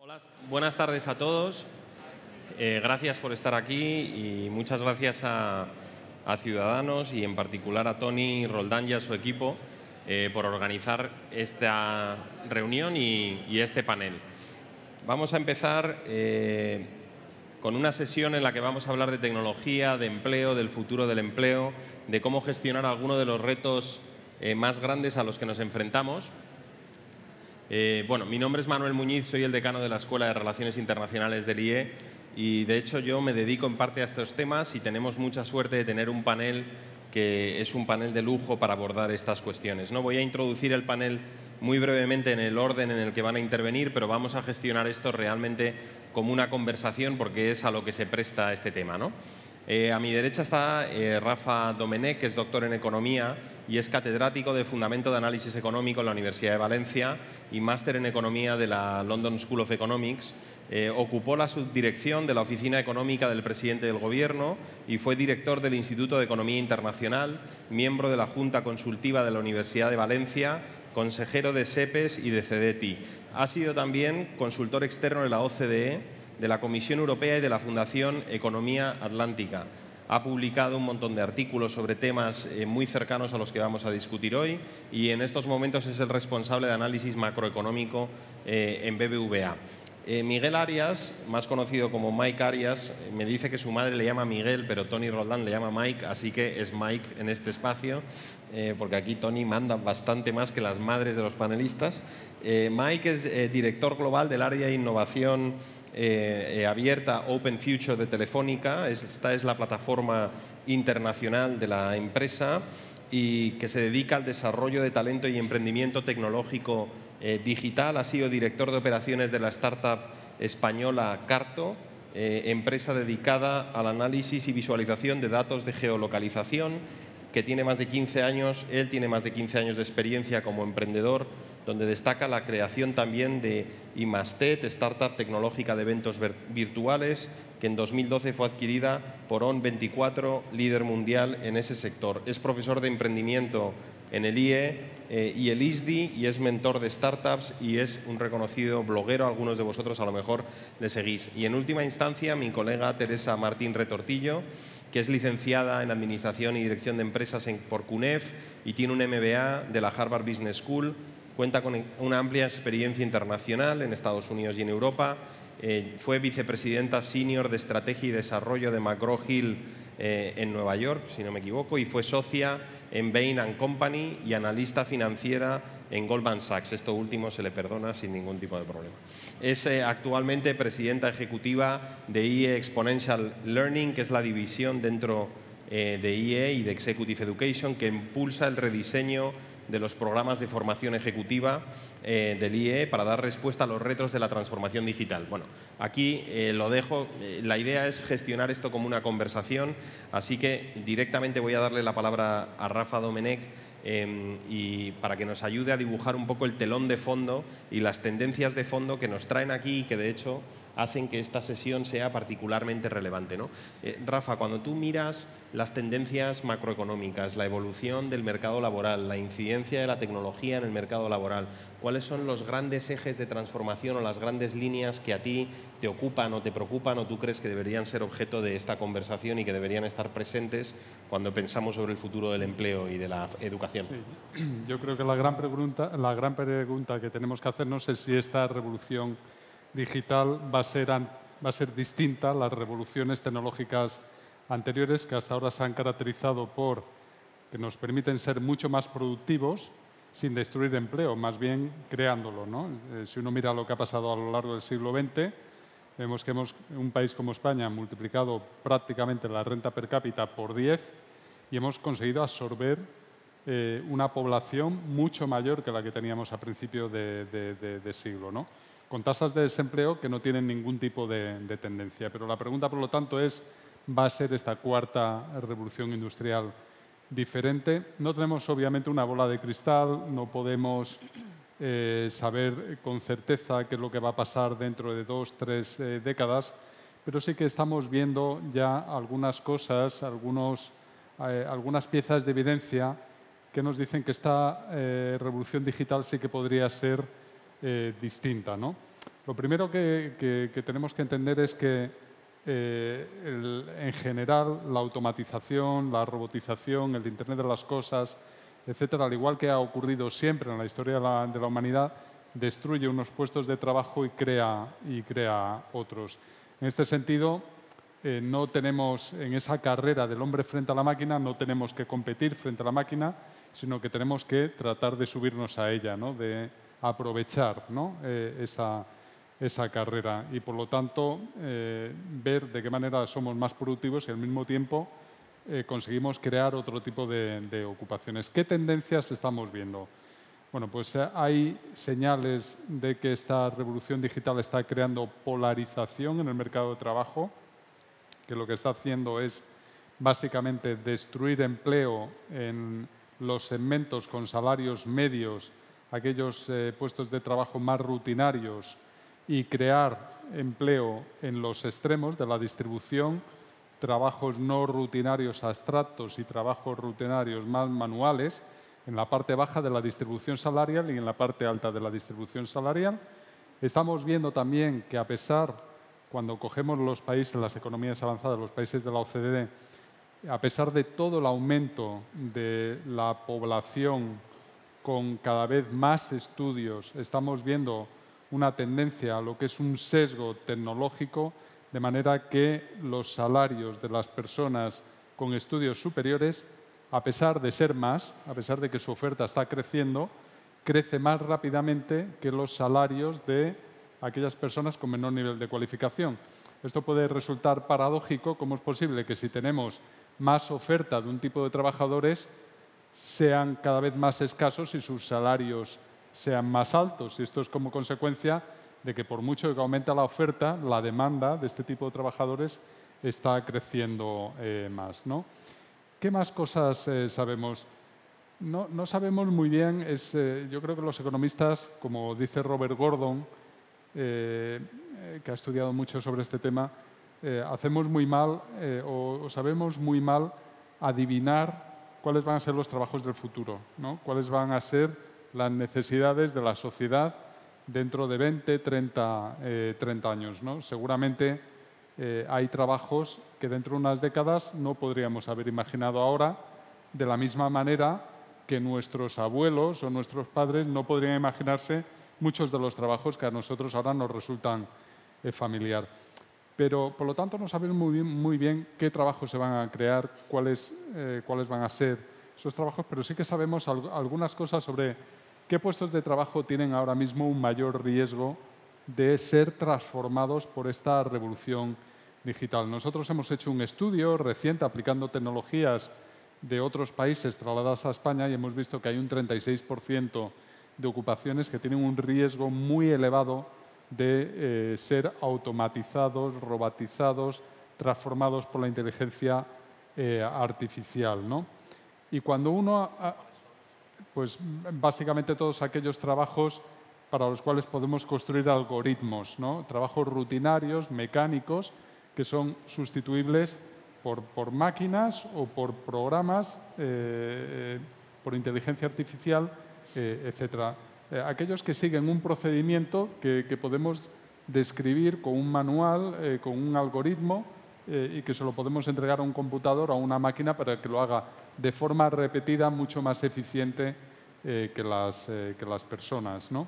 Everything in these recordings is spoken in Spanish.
Hola, buenas tardes a todos. Gracias por estar aquí y muchas gracias a Ciudadanos y en particular a Tony Roldán y a su equipo por organizar esta reunión y este panel. Vamos a empezar con una sesión en la que vamos a hablar de tecnología, de empleo, del futuro del empleo, de cómo gestionar algunos de los retos más grandes a los que nos enfrentamos. Bueno, mi nombre es Manuel Muñiz, soy el decano de la Escuela de Relaciones Internacionales del IE y de hecho yo me dedico en parte a estos temas y tenemos mucha suerte de tener un panel que es un panel de lujo para abordar estas cuestiones, ¿no? Voy a introducir el panel muy brevemente en el orden en el que van a intervenir, pero vamos a gestionar esto realmente como una conversación porque es a lo que se presta este tema, ¿no? A mi derecha está Rafa Domenech, que es doctor en Economía y es catedrático de Fundamento de Análisis Económico en la Universidad de Valencia y máster en Economía de la London School of Economics. Ocupó la subdirección de la Oficina Económica del Presidente del Gobierno y fue director del Instituto de Economía Internacional, miembro de la Junta Consultiva de la Universidad de Valencia, consejero de SEPES y de CEDETI. Ha sido también consultor externo de la OCDE, de la Comisión Europea y de la Fundación Economía Atlántica. Ha publicado un montón de artículos sobre temas muy cercanos a los que vamos a discutir hoy y en estos momentos es el responsable de análisis macroeconómico en BBVA. Miguel Arias, más conocido como Mike Arias, me dice que su madre le llama Miguel, pero Tony Roldán le llama Mike, así que es Mike en este espacio, porque aquí Tony manda bastante más que las madres de los panelistas. Mike es director global del área de innovación abierta Open Future de Telefónica. Esta es la plataforma internacional de la empresa y que se dedica al desarrollo de talento y emprendimiento tecnológico digital. Ha sido director de operaciones de la startup española Carto, empresa dedicada al análisis y visualización de datos de geolocalización, que tiene más de 15 años. Él tiene más de 15 años de experiencia como emprendedor, donde destaca la creación también de Imastet, startup tecnológica de eventos virtuales, que en 2012 fue adquirida por On24, líder mundial en ese sector. Es profesor de emprendimiento en el IE y el ISDI y es mentor de startups y es un reconocido bloguero. Algunos de vosotros a lo mejor le seguís. Y en última instancia, mi colega Teresa Martín Retortillo, que es licenciada en Administración y Dirección de Empresas por CUNEF y tiene un MBA de la Harvard Business School. Cuenta con una amplia experiencia internacional en Estados Unidos y en Europa. Fue vicepresidenta senior de Estrategia y Desarrollo de McGraw-Hill en Nueva York, si no me equivoco, y fue socia en Bain & Company y analista financiera en Goldman Sachs. Esto último se le perdona sin ningún tipo de problema. Es actualmente presidenta ejecutiva de IE Exponential Learning, que es la división dentro de IE y de Executive Education, que impulsa el rediseño de los programas de formación ejecutiva del IE para dar respuesta a los retos de la transformación digital. Bueno, aquí lo dejo. La idea es gestionar esto como una conversación, así que directamente voy a darle la palabra a Rafa Domenech y para que nos ayude a dibujar un poco el telón de fondo y las tendencias de fondo que nos traen aquí y que de hecho hacen que esta sesión sea particularmente relevante, ¿no? Rafa, cuando tú miras las tendencias macroeconómicas, la evolución del mercado laboral, la incidencia de la tecnología en el mercado laboral, ¿cuáles son los grandes ejes de transformación o las grandes líneas que a ti te ocupan o te preocupan o tú crees que deberían ser objeto de esta conversación y que deberían estar presentes cuando pensamos sobre el futuro del empleo y de la educación? Sí. Yo creo que la gran pregunta que tenemos que hacernos es si esta revolución digital va a ser distinta a las revoluciones tecnológicas anteriores, que hasta ahora se han caracterizado por que nos permiten ser mucho más productivos sin destruir empleo, más bien creándolo, ¿no? Si uno mira lo que ha pasado a lo largo del siglo XX, vemos que un país como España ha multiplicado prácticamente la renta per cápita por 10 y hemos conseguido absorber una población mucho mayor que la que teníamos a principio de siglo, ¿no? Con tasas de desempleo que no tienen ningún tipo de tendencia. Pero la pregunta, por lo tanto, es, ¿va a ser esta cuarta revolución industrial diferente? No tenemos, obviamente, una bola de cristal, no podemos saber con certeza qué es lo que va a pasar dentro de 2 o 3 décadas, pero sí que estamos viendo ya algunas cosas, algunas piezas de evidencia que nos dicen que esta revolución digital sí que podría ser distinta, ¿no? Lo primero que tenemos que entender es que, en general, la automatización, la robotización, el Internet de las cosas, etcétera, al igual que ha ocurrido siempre en la historia de la humanidad, destruye unos puestos de trabajo y crea otros. En este sentido, no tenemos, en esa carrera del hombre frente a la máquina, no tenemos que competir frente a la máquina, sino que tenemos que tratar de subirnos a ella, ¿no? De aprovechar, ¿no? esa carrera y, por lo tanto, ver de qué manera somos más productivos y, al mismo tiempo, conseguimos crear otro tipo de ocupaciones. ¿Qué tendencias estamos viendo? Bueno, pues hay señales de que esta revolución digital está creando polarización en el mercado de trabajo, que lo que está haciendo es básicamente destruir empleo en los segmentos con salarios medios, aquellos puestos de trabajo más rutinarios, y crear empleo en los extremos de la distribución, trabajos no rutinarios abstractos y trabajos rutinarios más manuales, en la parte baja de la distribución salarial y en la parte alta de la distribución salarial. Estamos viendo también que, a pesar, cuando cogemos los países, las economías avanzadas, los países de la OCDE, a pesar de todo el aumento de la población con cada vez más estudios, estamos viendo una tendencia a lo que es un sesgo tecnológico, de manera que los salarios de las personas con estudios superiores, a pesar de ser más, a pesar de que su oferta está creciendo, crece más rápidamente que los salarios de aquellas personas con menor nivel de cualificación. Esto puede resultar paradójico. ¿Cómo es posible que, si tenemos más oferta de un tipo de trabajadores, sean cada vez más escasos y sus salarios sean más altos? Y esto es como consecuencia de que, por mucho que aumenta la oferta, la demanda de este tipo de trabajadores está creciendo más, ¿no? ¿Qué más cosas sabemos? No sabemos muy bien. Yo creo que los economistas, como dice Robert Gordon, que ha estudiado mucho sobre este tema, hacemos muy mal o sabemos muy mal adivinar cuáles van a ser los trabajos del futuro, ¿no? Cuáles van a ser las necesidades de la sociedad dentro de 20, 30 años, ¿no? Seguramente hay trabajos que dentro de unas décadas no podríamos haber imaginado ahora, de la misma manera que nuestros abuelos o nuestros padres no podrían imaginarse muchos de los trabajos que a nosotros ahora nos resultan familiar. Pero, por lo tanto, no sabemos muy bien qué trabajos se van a crear, cuáles van a ser esos trabajos, pero sí que sabemos algunas cosas sobre qué puestos de trabajo tienen ahora mismo un mayor riesgo de ser transformados por esta revolución digital. Nosotros hemos hecho un estudio reciente aplicando tecnologías de otros países trasladadas a España y hemos visto que hay un 36% de ocupaciones que tienen un riesgo muy elevado de ser automatizados, robotizados, transformados por la inteligencia artificial, ¿no? Y cuando uno... pues básicamente todos aquellos trabajos para los cuales podemos construir algoritmos, ¿no? Trabajos rutinarios, mecánicos, que son sustituibles por máquinas o por programas, por inteligencia artificial, etcétera. Aquellos que siguen un procedimiento que podemos describir con un manual, con un algoritmo, y que se lo podemos entregar a un computador o a una máquina para que lo haga de forma repetida, mucho más eficiente que las personas, ¿no?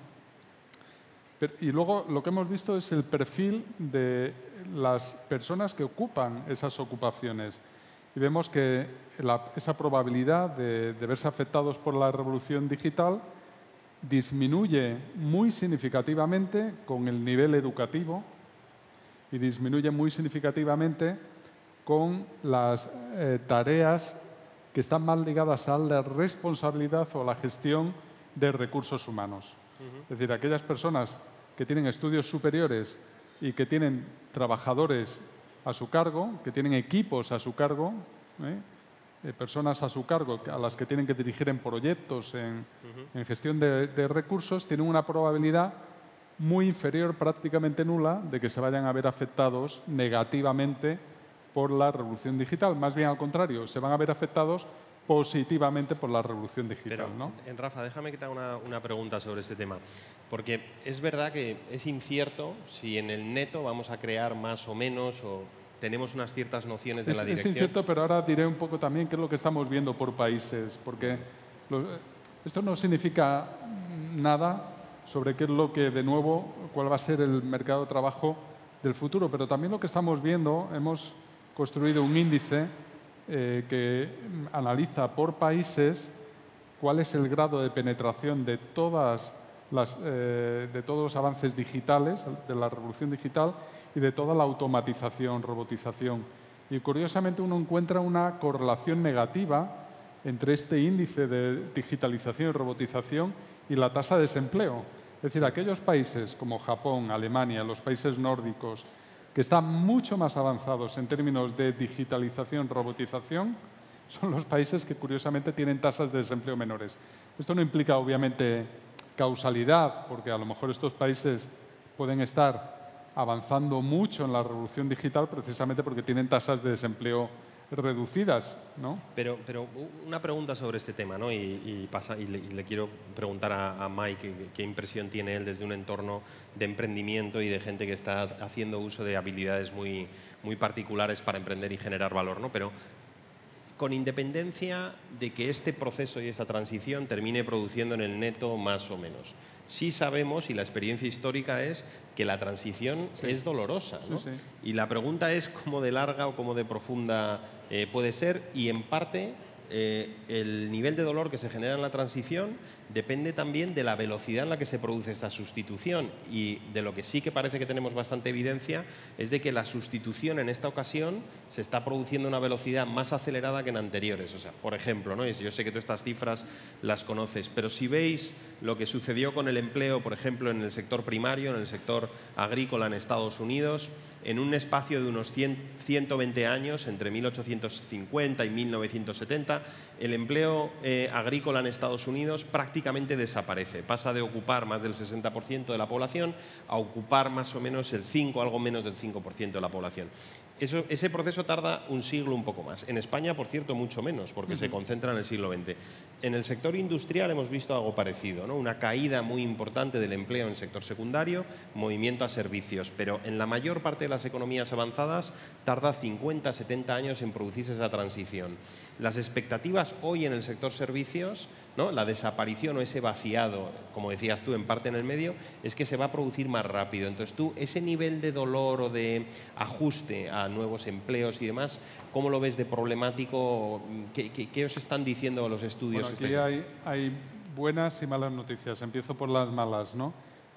Y luego lo que hemos visto es el perfil de las personas que ocupan esas ocupaciones. Y vemos que esa probabilidad de verse afectados por la revolución digital disminuye muy significativamente con el nivel educativo y disminuye muy significativamente con las tareas que están más ligadas a la responsabilidad o a la gestión de recursos humanos. Es decir, aquellas personas que tienen estudios superiores y que tienen trabajadores a su cargo, que tienen equipos a su cargo, personas a su cargo a las que tienen que dirigir en proyectos, en gestión de recursos, tienen una probabilidad muy inferior, prácticamente nula, de que se vayan a ver afectados negativamente por la revolución digital. Más bien al contrario, se van a ver afectados positivamente por la revolución digital, Pero, ¿no? Rafa, déjame que te haga una pregunta sobre este tema. Porque es verdad que es incierto si en el neto vamos a crear más o menos, o tenemos unas ciertas nociones de la dirección. Es incierto, pero ahora diré un poco también qué es lo que estamos viendo por países, porque esto no significa nada sobre qué es lo que, de nuevo, cuál va a ser el mercado de trabajo del futuro, pero también lo que estamos viendo, hemos construido un índice que analiza por países cuál es el grado de penetración de todos los avances digitales, de la revolución digital y de toda la automatización, robotización. Y curiosamente uno encuentra una correlación negativa entre este índice de digitalización y robotización y la tasa de desempleo. Es decir, aquellos países como Japón, Alemania, los países nórdicos, que están mucho más avanzados en términos de digitalización, robotización, son los países que curiosamente tienen tasas de desempleo menores. Esto no implica obviamente causalidad, porque a lo mejor estos países pueden estar avanzando mucho en la revolución digital precisamente porque tienen tasas de desempleo reducidas, ¿no? Pero una pregunta sobre este tema, ¿no? Y le quiero preguntar a Mike qué impresión tiene él desde un entorno de emprendimiento y de gente que está haciendo uso de habilidades muy particulares para emprender y generar valor, ¿no? Pero con independencia de que este proceso y esa transición termine produciendo en el neto más o menos. Sí sabemos, y la experiencia histórica es, que la transición es dolorosa, ¿no? Sí. Y la pregunta es cómo de larga o cómo de profunda puede ser, y en parte el nivel de dolor que se genera en la transición depende también de la velocidad en la que se produce esta sustitución, y de lo que sí que parece que tenemos bastante evidencia es de que la sustitución en esta ocasión se está produciendo a una velocidad más acelerada que en anteriores. O sea, por ejemplo, ¿no? Yo sé que tú estas cifras las conoces, pero si veis lo que sucedió con el empleo, por ejemplo, en el sector primario, en el sector agrícola en Estados Unidos, en un espacio de unos 120 años, entre 1850 y 1970, el empleo agrícola en Estados Unidos prácticamente desaparece. Pasa de ocupar más del 60% de la población a ocupar más o menos el 5, algo menos del 5% de la población. Ese proceso tarda un siglo, un poco más. En España, por cierto, mucho menos, porque se concentra en el siglo XX. En el sector industrial hemos visto algo parecido, ¿no? Una caída muy importante del empleo en el sector secundario, movimiento a servicios, pero en la mayor parte de las economías avanzadas tarda 50, 70 años en producirse esa transición. Las expectativas hoy en el sector servicios, ¿no? La desaparición o ese vaciado, como decías tú, en parte en el medio, es que se va a producir más rápido. Entonces tú, ese nivel de dolor o de ajuste a nuevos empleos y demás, ¿cómo lo ves de problemático? ¿Qué os están diciendo los estudios? Bueno, aquí hay buenas y malas noticias. Empiezo por las malas, ¿no?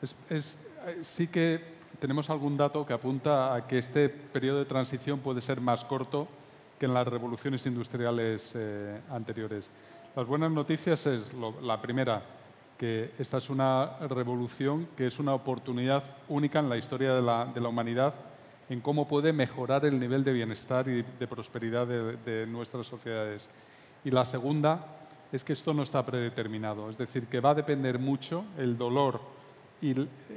Sí que tenemos algún dato que apunta a que este periodo de transición puede ser más corto que en las revoluciones industriales anteriores. Las buenas noticias es, la primera, que esta es una revolución que es una oportunidad única en la historia de la humanidad en cómo puede mejorar el nivel de bienestar y de prosperidad de nuestras sociedades. Y la segunda es que esto no está predeterminado, es decir, que va a depender mucho el dolor y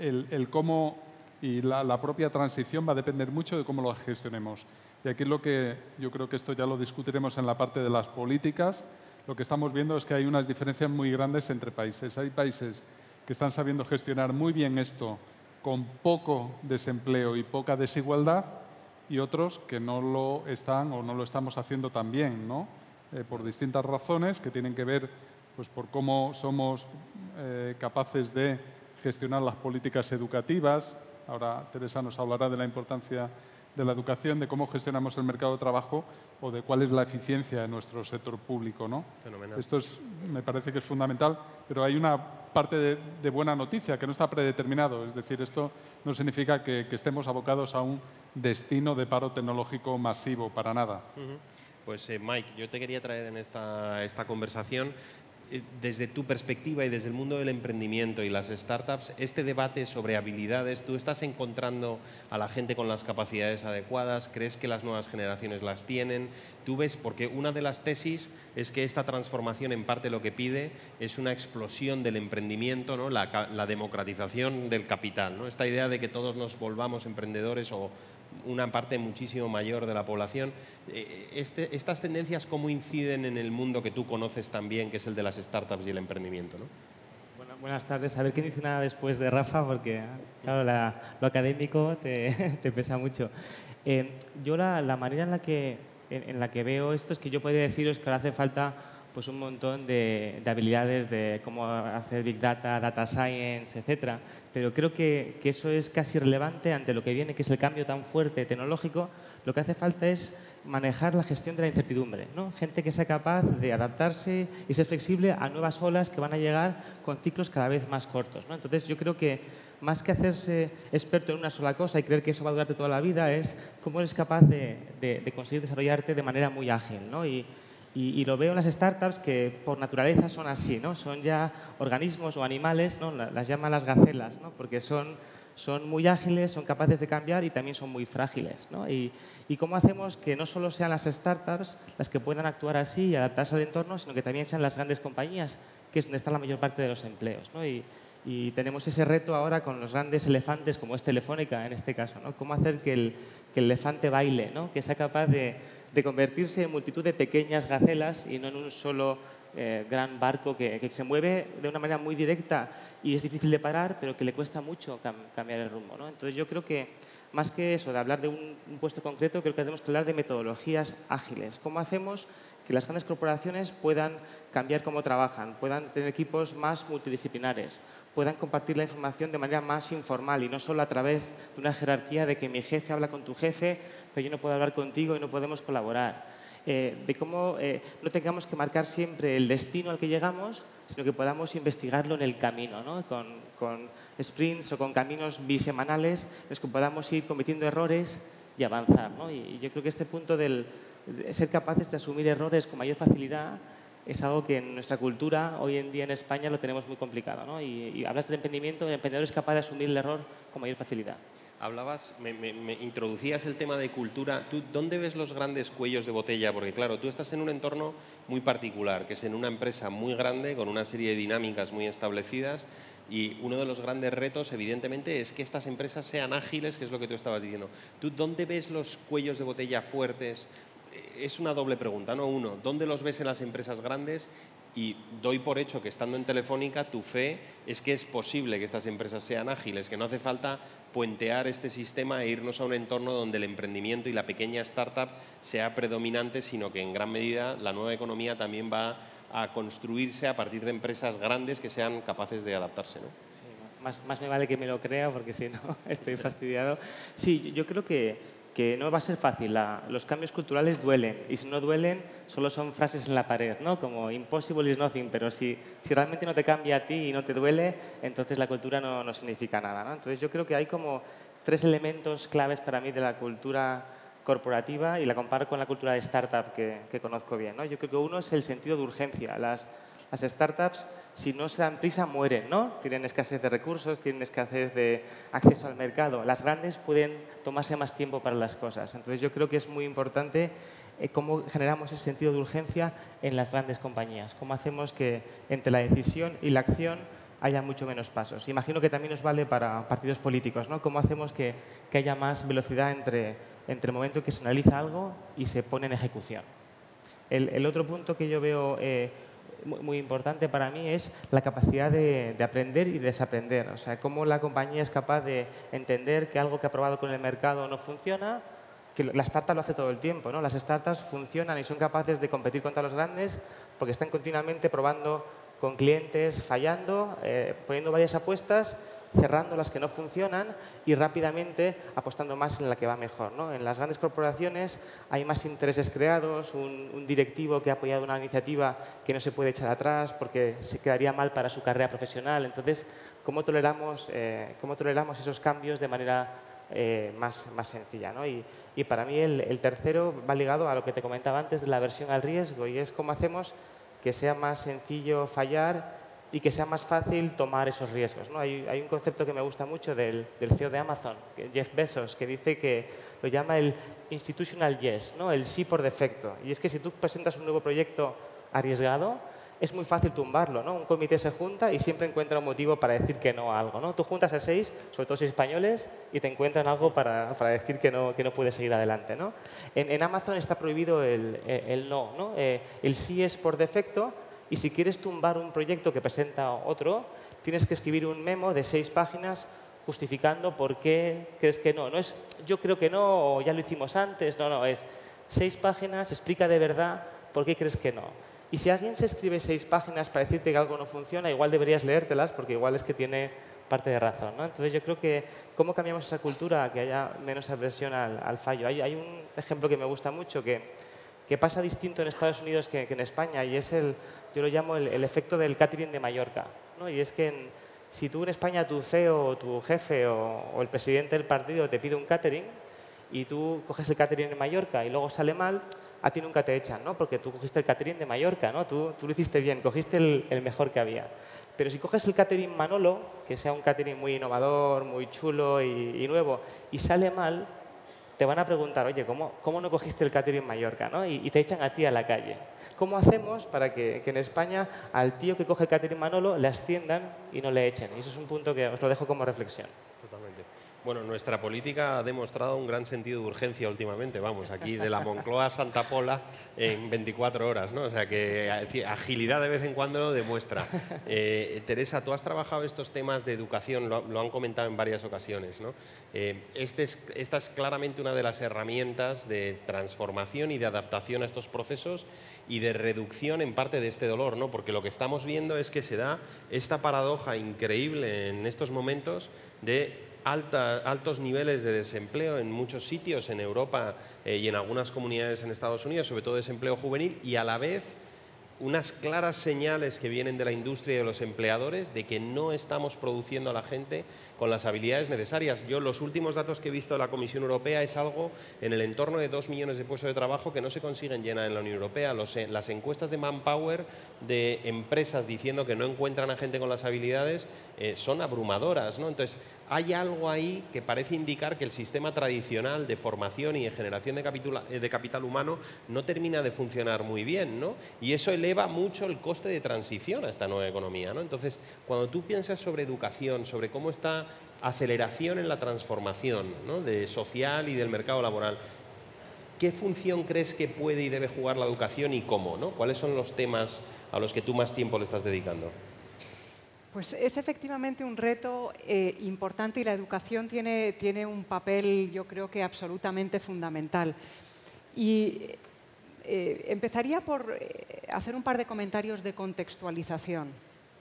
la propia transición va a depender mucho de cómo lo gestionemos. Y aquí lo que yo creo que esto ya lo discutiremos en la parte de las políticas. Lo que estamos viendo es que hay unas diferencias muy grandes entre países. Hay países que están sabiendo gestionar muy bien esto con poco desempleo y poca desigualdad, y otros que no lo están o no lo estamos haciendo tan bien, ¿no? Por distintas razones que tienen que ver pues, por cómo somos capaces de gestionar las políticas educativas. Ahora Teresa nos hablará de la importancia de la educación, de cómo gestionamos el mercado de trabajo o de cuál es la eficiencia de nuestro sector público, ¿no? Fenomenal. Esto me parece que es fundamental, pero hay una parte de buena noticia que no está predeterminado. Es decir, esto no significa que estemos abocados a un destino de paro tecnológico masivo, para nada. Pues Mike, yo te quería traer en esta conversación, desde tu perspectiva y desde el mundo del emprendimiento y las startups, este debate sobre habilidades, ¿tú estás encontrando a la gente con las capacidades adecuadas? ¿Crees que las nuevas generaciones las tienen? ¿Tú ves? Porque una de las tesis es que esta transformación en parte lo que pide es una explosión del emprendimiento, ¿no? La democratización del capital, ¿no? Esta idea de que todos nos volvamos emprendedores o una parte muchísimo mayor de la población. Estas tendencias, ¿cómo inciden en el mundo que tú conoces también, que es el de las startups y el emprendimiento, ¿no? Bueno, buenas tardes. A ver quién dice nada después de Rafa, porque claro, lo académico te pesa mucho. Yo la manera en la que veo esto es que yo podría deciros que ahora hace falta pues un montón de habilidades de cómo hacer Big Data, Data Science, etcétera. Pero creo que eso es casi irrelevante ante lo que viene, que es el cambio tan fuerte tecnológico. Lo que hace falta es manejar la gestión de la incertidumbre, ¿no? Gente que sea capaz de adaptarse y ser flexible a nuevas olas que van a llegar con ciclos cada vez más cortos, ¿no? Entonces, yo creo que más que hacerse experto en una sola cosa y creer que eso va a durarte toda la vida, es cómo eres capaz de conseguir desarrollarte de manera muy ágil, ¿no? Y lo veo en las startups que por naturaleza son así, ¿no? Son ya organismos o animales, ¿no? Las llaman las gacelas, ¿no? Porque son muy ágiles, son capaces de cambiar y también son muy frágiles, ¿no? Y cómo hacemos que no solo sean las startups las que puedan actuar así y adaptarse al entorno, sino que también sean las grandes compañías, que es donde está la mayor parte de los empleos, ¿no? Y tenemos ese reto ahora con los grandes elefantes, como es Telefónica en este caso, ¿no? Cómo hacer que el elefante baile, ¿no? Que sea capaz de convertirse en multitud de pequeñas gacelas y no en un solo gran barco que se mueve de una manera muy directa y es difícil de parar, pero que le cuesta mucho cambiar el rumbo, ¿no? Entonces yo creo que más que eso, de hablar de un puesto concreto, creo que tenemos que hablar de metodologías ágiles. ¿Cómo hacemos que las grandes corporaciones puedan cambiar cómo trabajan, puedan tener equipos más multidisciplinares, puedan compartir la información de manera más informal y no solo a través de una jerarquía de que mi jefe habla con tu jefe, pero yo no puedo hablar contigo y no podemos colaborar? De cómo no tengamos que marcar siempre el destino al que llegamos, sino que podamos investigarlo en el camino, ¿no? Con sprints o con caminos bisemanales en los que podamos ir cometiendo errores y avanzar, ¿no? Y yo creo que este punto de ser capaces de asumir errores con mayor facilidad es algo que en nuestra cultura hoy en día en España lo tenemos muy complicado, ¿no? Y hablas del emprendimiento, el emprendedor es capaz de asumir el error con mayor facilidad. Hablabas, me introducías el tema de cultura. ¿Tú dónde ves los grandes cuellos de botella? Porque claro, tú estás en un entorno muy particular, que es en una empresa muy grande, con una serie de dinámicas muy establecidas, y uno de los grandes retos, evidentemente, es que estas empresas sean ágiles, que es lo que tú estabas diciendo. ¿Tú dónde ves los cuellos de botella fuertes? Es una doble pregunta, ¿no? Uno, ¿dónde los ves en las empresas grandes? Y doy por hecho que estando en Telefónica, tu fe es que es posible que estas empresas sean ágiles, que no hace falta puentear este sistema e irnos a un entorno donde el emprendimiento y la pequeña startup sea predominante, sino que en gran medida la nueva economía también va a construirse a partir de empresas grandes que sean capaces de adaptarse, ¿no? Sí, más me vale que me lo crea, porque si no estoy fastidiado. Sí, yo creo que no va a ser fácil. Los cambios culturales duelen, y si no duelen, solo son frases en la pared, ¿no? Como impossible is nothing, pero si realmente no te cambia a ti y no te duele, entonces la cultura no significa nada, ¿no? Entonces yo creo que hay como 3 elementos claves para mí de la cultura corporativa, y la comparo con la cultura de startup que conozco bien, ¿no? Yo creo que uno es el sentido de urgencia. Las startups, si no se dan prisa, mueren, ¿no? Tienen escasez de recursos, tienen escasez de acceso al mercado. Las grandes pueden tomarse más tiempo para las cosas. Entonces yo creo que es muy importante cómo generamos ese sentido de urgencia en las grandes compañías. Cómo hacemos que entre la decisión y la acción haya mucho menos pasos. Imagino que también nos vale para partidos políticos, ¿no? Cómo hacemos que haya más velocidad entre el momento en que se analiza algo y se pone en ejecución. El otro punto que yo veo muy importante para mí es la capacidad de aprender y desaprender. O sea, cómo la compañía es capaz de entender que algo que ha probado con el mercado no funciona, que la startup lo hace todo el tiempo, ¿no? Las startups funcionan y son capaces de competir contra los grandes porque están continuamente probando con clientes, fallando, poniendo varias apuestas, cerrando las que no funcionan y rápidamente apostando más en la que va mejor, ¿no? En las grandes corporaciones hay más intereses creados, un directivo que ha apoyado una iniciativa que no se puede echar atrás porque se quedaría mal para su carrera profesional. Entonces, ¿cómo toleramos esos cambios de manera más sencilla, ¿no? Y para mí el tercero va ligado a lo que te comentaba antes de la aversión al riesgo, y es cómo hacemos que sea más sencillo fallar y que sea más fácil tomar esos riesgos, ¿no? Hay un concepto que me gusta mucho del CEO de Amazon, Jeff Bezos, que dice que lo llama el institutional yes, ¿no? El sí por defecto. Y es que si tú presentas un nuevo proyecto arriesgado, es muy fácil tumbarlo, ¿no? Un comité se junta y siempre encuentra un motivo para decir que no a algo, ¿no? Tú juntas a 6, sobre todo 6 españoles, y te encuentran algo para decir que no puedes seguir adelante, ¿no? En Amazon está prohibido el no, ¿no? El sí es por defecto, y si quieres tumbar un proyecto que presenta otro, tienes que escribir un memo de 6 páginas justificando por qué crees que no. No es yo creo que no o ya lo hicimos antes, no, es 6 páginas, explica de verdad por qué crees que no. Y si alguien se escribe 6 páginas para decirte que algo no funciona, igual deberías leértelas porque igual es que tiene parte de razón, ¿no? Entonces yo creo que cómo cambiamos esa cultura a que haya menos aversión al fallo. Hay un ejemplo que me gusta mucho que pasa distinto en Estados Unidos que en España y es yo lo llamo el efecto del catering de Mallorca, ¿no? Y es que si tú en España tu CEO o tu jefe o el presidente del partido te pide un catering y tú coges el catering en Mallorca y luego sale mal, a ti nunca te echan, ¿no? Porque tú cogiste el catering de Mallorca, ¿no? Tú lo hiciste bien, cogiste el mejor que había. Pero si coges el catering Manolo, que sea un catering muy innovador, muy chulo y nuevo, y sale mal, te van a preguntar, oye, ¿cómo no cogiste el catering Mallorca, ¿no? Y te echan a ti a la calle. ¿Cómo hacemos para que en España al tío que coge el catering Manolo le asciendan y no le echen? Y eso es un punto que os lo dejo como reflexión. Totalmente. Bueno, nuestra política ha demostrado un gran sentido de urgencia últimamente. Vamos, aquí de la Moncloa a Santa Pola en 24 horas, ¿no? O sea que agilidad de vez en cuando demuestra. Teresa, tú has trabajado estos temas de educación, lo han comentado en varias ocasiones, ¿no? Esta es claramente una de las herramientas de transformación y de adaptación a estos procesos y de reducción en parte de este dolor, ¿no? Porque lo que estamos viendo es que se da esta paradoja increíble en estos momentos de altos niveles de desempleo en muchos sitios en Europa y en algunas comunidades en Estados Unidos, sobre todo desempleo juvenil, y a la vez unas claras señales que vienen de la industria y de los empleadores de que no estamos produciendo a la gente con las habilidades necesarias. Yo los últimos datos que he visto de la Comisión Europea es algo en el entorno de 2 millones de puestos de trabajo que no se consiguen llenar en la Unión Europea. Las encuestas de Manpower de empresas diciendo que no encuentran a gente con las habilidades son abrumadoras, ¿no? Entonces, hay algo ahí que parece indicar que el sistema tradicional de formación y de generación de capital humano no termina de funcionar muy bien, ¿no? Y eso eleva mucho el coste de transición a esta nueva economía, ¿no? Entonces, cuando tú piensas sobre educación, sobre cómo está aceleración en la transformación, ¿no? de social y del mercado laboral, ¿qué función crees que puede y debe jugar la educación y cómo, ¿no? ¿Cuáles son los temas a los que tú más tiempo le estás dedicando? Pues es efectivamente un reto importante y la educación tiene un papel, yo creo que absolutamente fundamental. Y empezaría por hacer un par de comentarios de contextualización.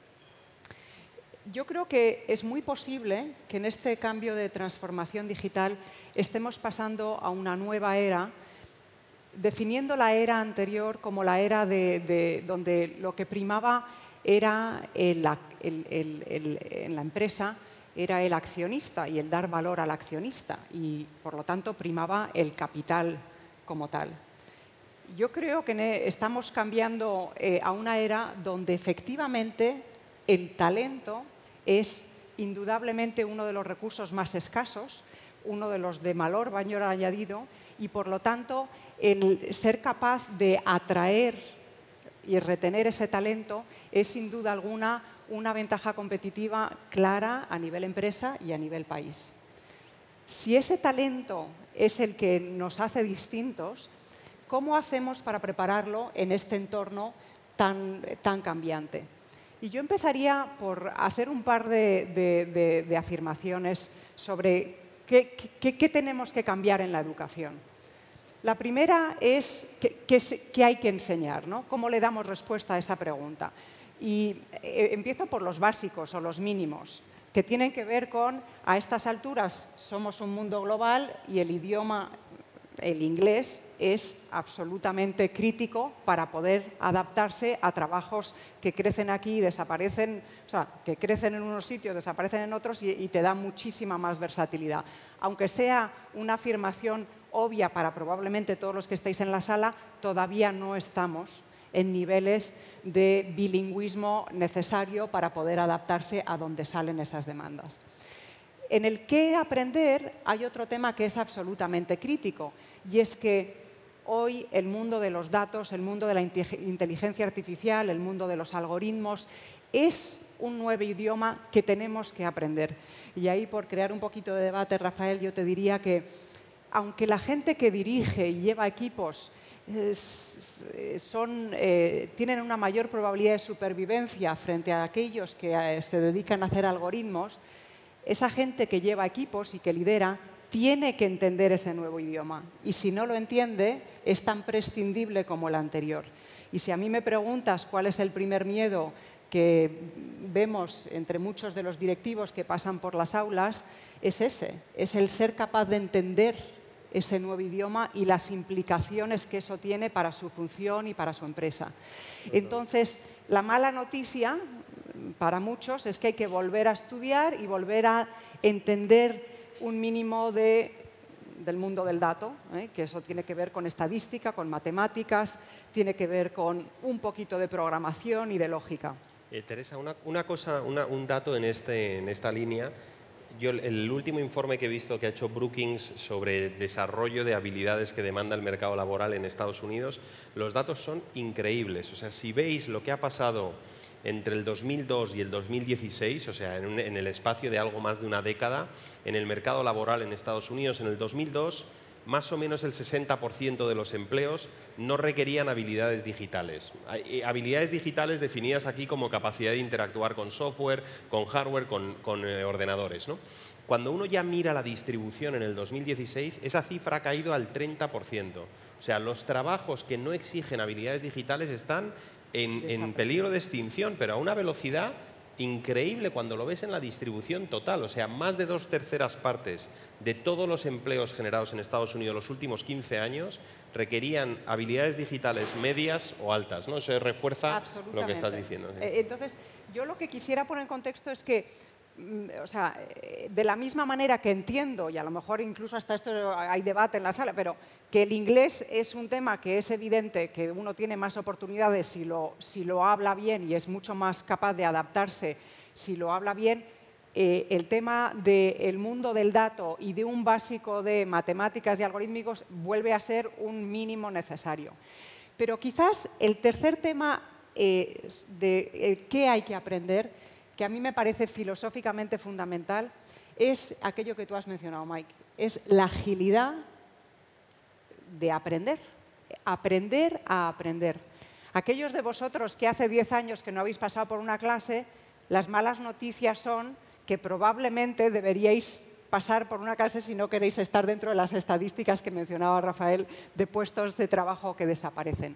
Yo creo que es muy posible que en este cambio de transformación digital estemos pasando a una nueva era, definiendo la era anterior como la era donde lo que primaba era en la empresa era el accionista y el dar valor al accionista y, por lo tanto, primaba el capital como tal. Yo creo que estamos cambiando a una era donde efectivamente el talento es indudablemente uno de los recursos más escasos, uno de los de valor añadido y, por lo tanto, el ser capaz de atraer y retener ese talento es sin duda alguna una ventaja competitiva clara a nivel empresa y a nivel país. Si ese talento es el que nos hace distintos, ¿cómo hacemos para prepararlo en este entorno tan cambiante? Y yo empezaría por hacer un par de afirmaciones sobre qué tenemos que cambiar en la educación. La primera es qué hay que enseñar, ¿no? ¿Cómo le damos respuesta a esa pregunta? Y empiezo por los básicos o los mínimos, que tienen que ver con, a estas alturas somos un mundo global y el idioma, el inglés, es absolutamente crítico para poder adaptarse a trabajos que crecen aquí y desaparecen, o sea, que crecen en unos sitios, desaparecen en otros y te dan muchísima más versatilidad. Aunque sea una afirmación obvia para probablemente todos los que estáis en la sala, todavía no estamos en niveles de bilingüismo necesario para poder adaptarse a donde salen esas demandas. En el qué aprender hay otro tema que es absolutamente crítico y es que Hoy el mundo de los datos, el mundo de la inteligencia artificial, el mundo de los algoritmos, es un nuevo idioma que tenemos que aprender. Y ahí, por crear un poquito de debate, Rafael, yo te diría que aunque la gente que dirige y lleva equipos tienen una mayor probabilidad de supervivencia frente a aquellos que se dedican a hacer algoritmos, esa gente que lleva equipos y que lidera tiene que entender ese nuevo idioma. Y si no lo entiende, es tan prescindible como el anterior. Y si a mí me preguntas cuál es el primer miedo que vemos entre muchos de los directivos que pasan por las aulas, es ese, es el ser capaz de entender ese nuevo idioma y las implicaciones que eso tiene para su función y para su empresa. Entonces, la mala noticia para muchos es que hay que volver a estudiar y volver a entender un mínimo del mundo del dato, que eso tiene que ver con estadística, con matemáticas, tiene que ver con un poquito de programación y de lógica. Teresa, un dato en esta línea. Yo, el último informe que he visto que ha hecho Brookings sobre desarrollo de habilidades que demanda el mercado laboral en Estados Unidos, los datos son increíbles. O sea, si veis lo que ha pasado entre el 2002 y el 2016, o sea, en el espacio de algo más de una década, en el mercado laboral en Estados Unidos, en el 2002, más o menos el 60% de los empleos no requerían habilidades digitales. Habilidades digitales definidas aquí como capacidad de interactuar con software, con hardware, con ordenadores, ¿no? Cuando uno ya mira la distribución en el 2016, esa cifra ha caído al 30%. O sea, los trabajos que no exigen habilidades digitales están en peligro de extinción, pero a una velocidad increíble cuando lo ves en la distribución total. O sea, más de 2/3 partes de todos los empleos generados en Estados Unidos los últimos 15 años requerían habilidades digitales medias o altas, ¿no? Eso refuerza lo que estás diciendo. ¿Sí? Entonces, yo lo que quisiera poner en contexto es que, o sea, de la misma manera que entiendo, y a lo mejor incluso hasta esto hay debate en la sala, pero que el inglés es un tema que es evidente que uno tiene más oportunidades si lo habla bien y es mucho más capaz de adaptarse si lo habla bien. El tema del mundo del dato y de un básico de matemáticas y algorítmicos vuelve a ser un mínimo necesario. Pero quizás el tercer tema de qué hay que aprender, que a mí me parece filosóficamente fundamental, es aquello que tú has mencionado, Mike, es la agilidad de aprender, aprender a aprender. Aquellos de vosotros que hace 10 años que no habéis pasado por una clase, las malas noticias son que probablemente deberíais pasar por una clase si no queréis estar dentro de las estadísticas que mencionaba Rafael de puestos de trabajo que desaparecen.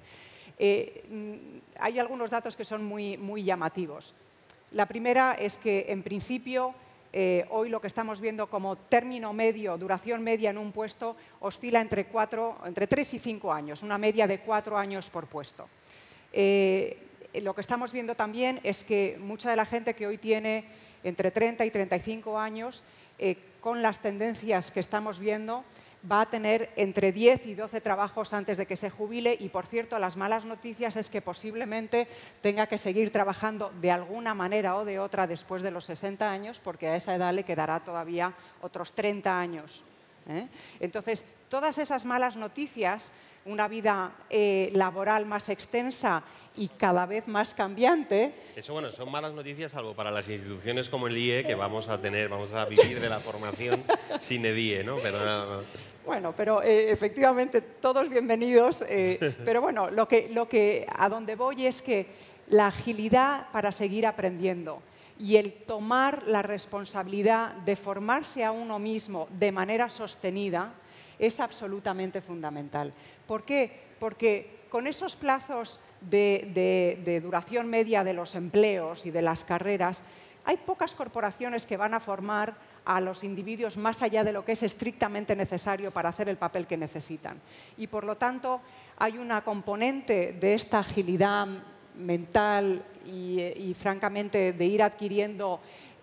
Hay algunos datos que son muy llamativos. La primera es que, en principio, hoy lo que estamos viendo como término medio, duración media en un puesto, oscila entre 3 y 5 años, una media de 4 años por puesto. Lo que estamos viendo también es que mucha de la gente que hoy tiene entre 30 y 35 años, con las tendencias que estamos viendo, va a tener entre 10 y 12 trabajos antes de que se jubile y, por cierto, las malas noticias es que posiblemente tenga que seguir trabajando de alguna manera o de otra después de los 60 años porque a esa edad le quedará todavía otros 30 años. Entonces, todas esas malas noticias, una vida laboral más extensa y cada vez más cambiante. Eso, bueno, son malas noticias, salvo para las instituciones como el IE, que vamos a vivir de la formación sin EDIE, ¿no? Pero nada más. Bueno, pero efectivamente todos bienvenidos, pero bueno, a donde voy es que la agilidad para seguir aprendiendo y el tomar la responsabilidad de formarse a uno mismo de manera sostenida es absolutamente fundamental. ¿Por qué? Porque con esos plazos de duración media de los empleos y de las carreras, hay pocas corporaciones que van a formar a los individuos más allá de lo que es estrictamente necesario para hacer el papel que necesitan. Y por lo tanto, hay una componente de esta agilidad mental y francamente de ir adquiriendo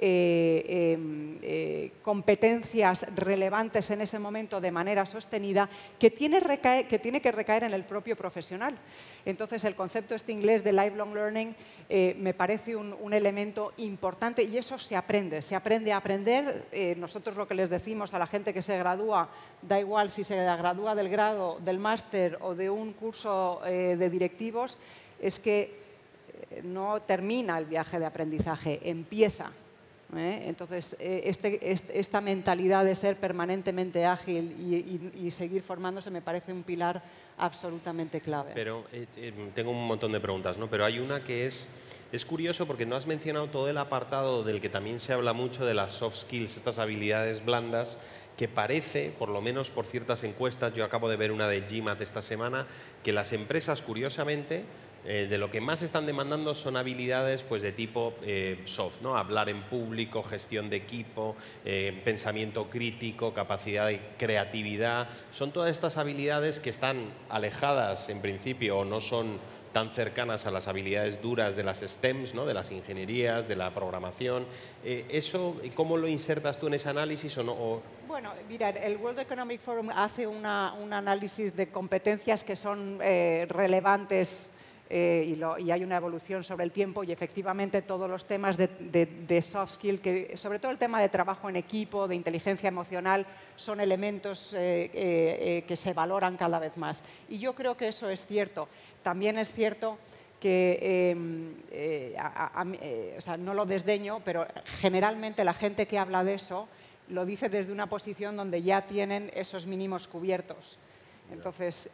competencias relevantes en ese momento de manera sostenida, que tiene que recaer en el propio profesional. Entonces, el concepto este inglés de lifelong learning me parece un elemento importante, y eso se aprende a aprender. Nosotros lo que les decimos a la gente que se gradúa, da igual si se gradúa del grado, del máster o de un curso de directivos, es que no termina el viaje de aprendizaje, empieza. Entonces, esta mentalidad de ser permanentemente ágil y seguir formándose me parece un pilar absolutamente clave. Pero tengo un montón de preguntas, ¿no? Pero hay una que es curioso porque no has mencionado todo el apartado del que también se habla mucho de las soft skills, estas habilidades blandas, que parece, por lo menos por ciertas encuestas, yo acabo de ver una de GMAT esta semana, que las empresas, curiosamente, de lo que más están demandando son habilidades pues, de tipo soft, ¿no? Hablar en público, gestión de equipo, pensamiento crítico, capacidad de creatividad. Son todas estas habilidades que están alejadas en principio o no son tan cercanas a las habilidades duras de las STEMs, ¿no? De las ingenierías, de la programación. ¿Eso cómo lo insertas tú en ese análisis o no? Bueno, mira, el World Economic Forum hace un análisis de competencias que son relevantes y hay una evolución sobre el tiempo, y efectivamente todos los temas de soft skill, sobre todo el tema de trabajo en equipo, de inteligencia emocional, son elementos que se valoran cada vez más. Y yo creo que eso es cierto. También es cierto que, o sea, no lo desdeño, pero generalmente la gente que habla de eso lo dice desde una posición donde ya tienen esos mínimos cubiertos. Entonces,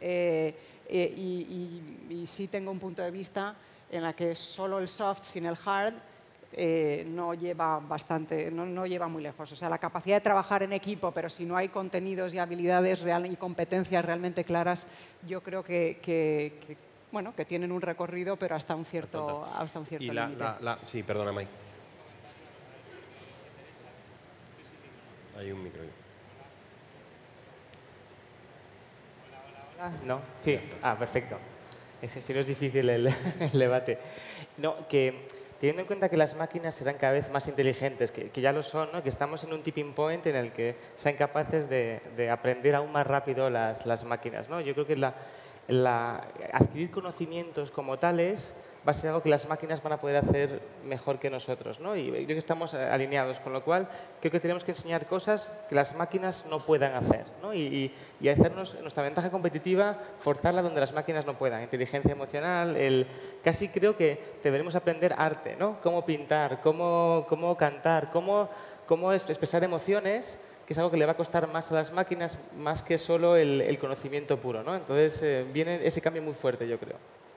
y sí tengo un punto de vista en la que solo el soft sin el hard no lleva muy lejos. O sea, la capacidad de trabajar en equipo, pero si no hay contenidos y habilidades y competencias realmente claras, yo creo que tienen un recorrido, pero hasta un cierto límite. Sí, perdona, Mike. Hay un micro. ¿No? Sí. Perfecto. Si no es difícil el debate. No, que teniendo en cuenta que las máquinas serán cada vez más inteligentes, que ya lo son, ¿no? Que estamos en un tipping point en el que sean capaces de aprender aún más rápido las máquinas, ¿no? Yo creo que adquirir conocimientos como tales va a ser algo que las máquinas van a poder hacer mejor que nosotros, ¿no? Y yo creo que estamos alineados, con lo cual creo que tenemos que enseñar cosas que las máquinas no puedan hacer, ¿no? Y hacernos nuestra ventaja competitiva, forzarla donde las máquinas no puedan. Inteligencia emocional, casi creo que deberemos aprender arte, ¿no? Cómo pintar, cómo cantar, cómo expresar emociones, que es algo que le va a costar más a las máquinas, más que solo el conocimiento puro, ¿no? Entonces viene ese cambio muy fuerte, yo creo.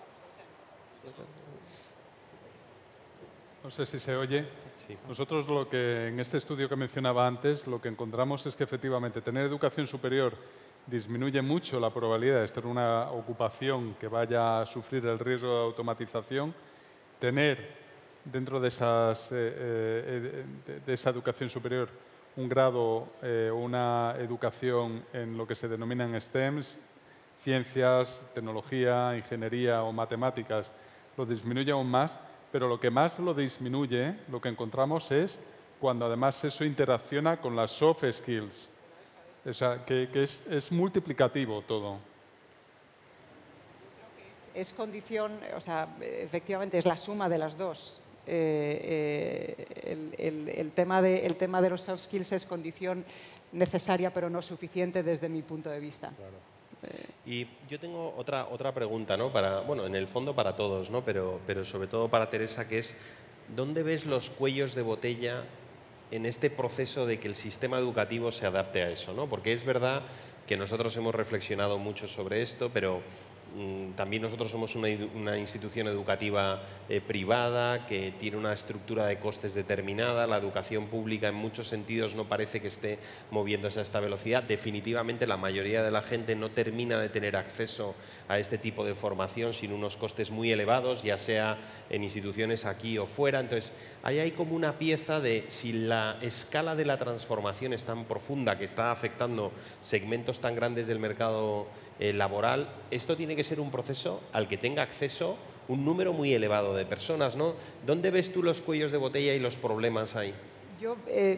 No sé si se oye. Sí. Nosotros en este estudio que mencionaba antes, lo que encontramos es que efectivamente tener educación superior disminuye mucho la probabilidad de estar en una ocupación que vaya a sufrir el riesgo de automatización. Tener dentro de esa educación superior un grado o una educación en lo que se denominan STEMs, ciencias, tecnología, ingeniería o matemáticas, lo disminuye aún más. Pero lo que más lo disminuye, lo que encontramos es cuando además eso interacciona con las soft skills. O sea, que es multiplicativo todo. Yo creo que es condición, o sea, efectivamente es la suma de las dos. El tema de los soft skills es condición necesaria, pero no suficiente desde mi punto de vista. Claro. Y yo tengo otra pregunta, ¿no? En el fondo para todos, ¿no? Pero sobre todo para Teresa, que es ¿dónde ves los cuellos de botella en este proceso de que el sistema educativo se adapte a eso, ¿no? Porque es verdad que nosotros hemos reflexionado mucho sobre esto, pero también nosotros somos una institución educativa privada que tiene una estructura de costes determinada. La educación pública en muchos sentidos no parece que esté moviéndose a esta velocidad. Definitivamente la mayoría de la gente no termina de tener acceso a este tipo de formación sin unos costes muy elevados, ya sea en instituciones aquí o fuera. Entonces, ahí hay como una pieza de si la escala de la transformación es tan profunda que está afectando segmentos tan grandes del mercado laboral, esto tiene que ser un proceso al que tenga acceso un número muy elevado de personas, ¿no? ¿Dónde ves tú los cuellos de botella y los problemas ahí? Yo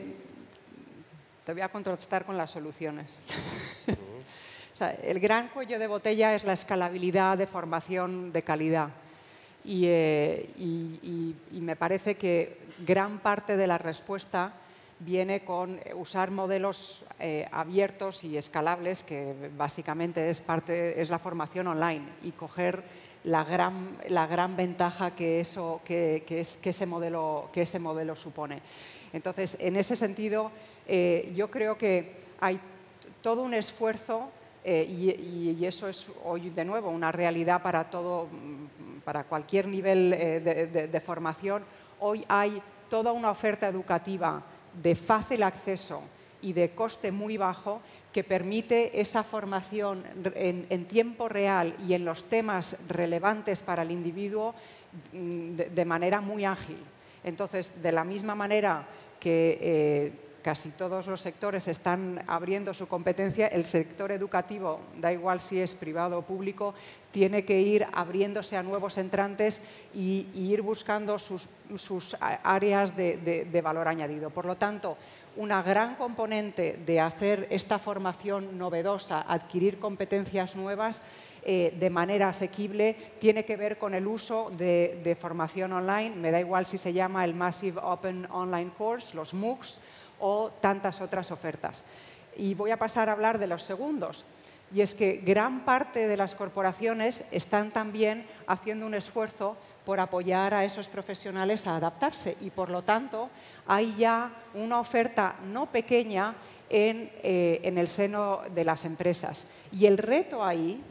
te voy a contestar con las soluciones. O sea, el gran cuello de botella es la escalabilidad de formación de calidad. Y me parece que gran parte de la respuesta viene con usar modelos abiertos y escalables, que básicamente es la formación online, y coger la gran ventaja que ese modelo supone. Entonces, en ese sentido, yo creo que hay todo un esfuerzo, y eso es hoy de nuevo una realidad para cualquier nivel de formación. Hoy hay toda una oferta educativa de fácil acceso y de coste muy bajo que permite esa formación en tiempo real y en los temas relevantes para el individuo de manera muy ágil. Entonces, de la misma manera que casi todos los sectores están abriendo su competencia, el sector educativo, da igual si es privado o público, tiene que ir abriéndose a nuevos entrantes y ir buscando sus áreas de valor añadido. Por lo tanto, una gran componente de hacer esta formación novedosa, adquirir competencias nuevas de manera asequible, tiene que ver con el uso de formación online. Me da igual si se llama el Massive Open Online Course, los MOOCs, o tantas otras ofertas. Y voy a pasar a hablar de los segundos. Y es que gran parte de las corporaciones están también haciendo un esfuerzo por apoyar a esos profesionales a adaptarse, y por lo tanto hay ya una oferta no pequeña en el seno de las empresas. Y el reto ahí,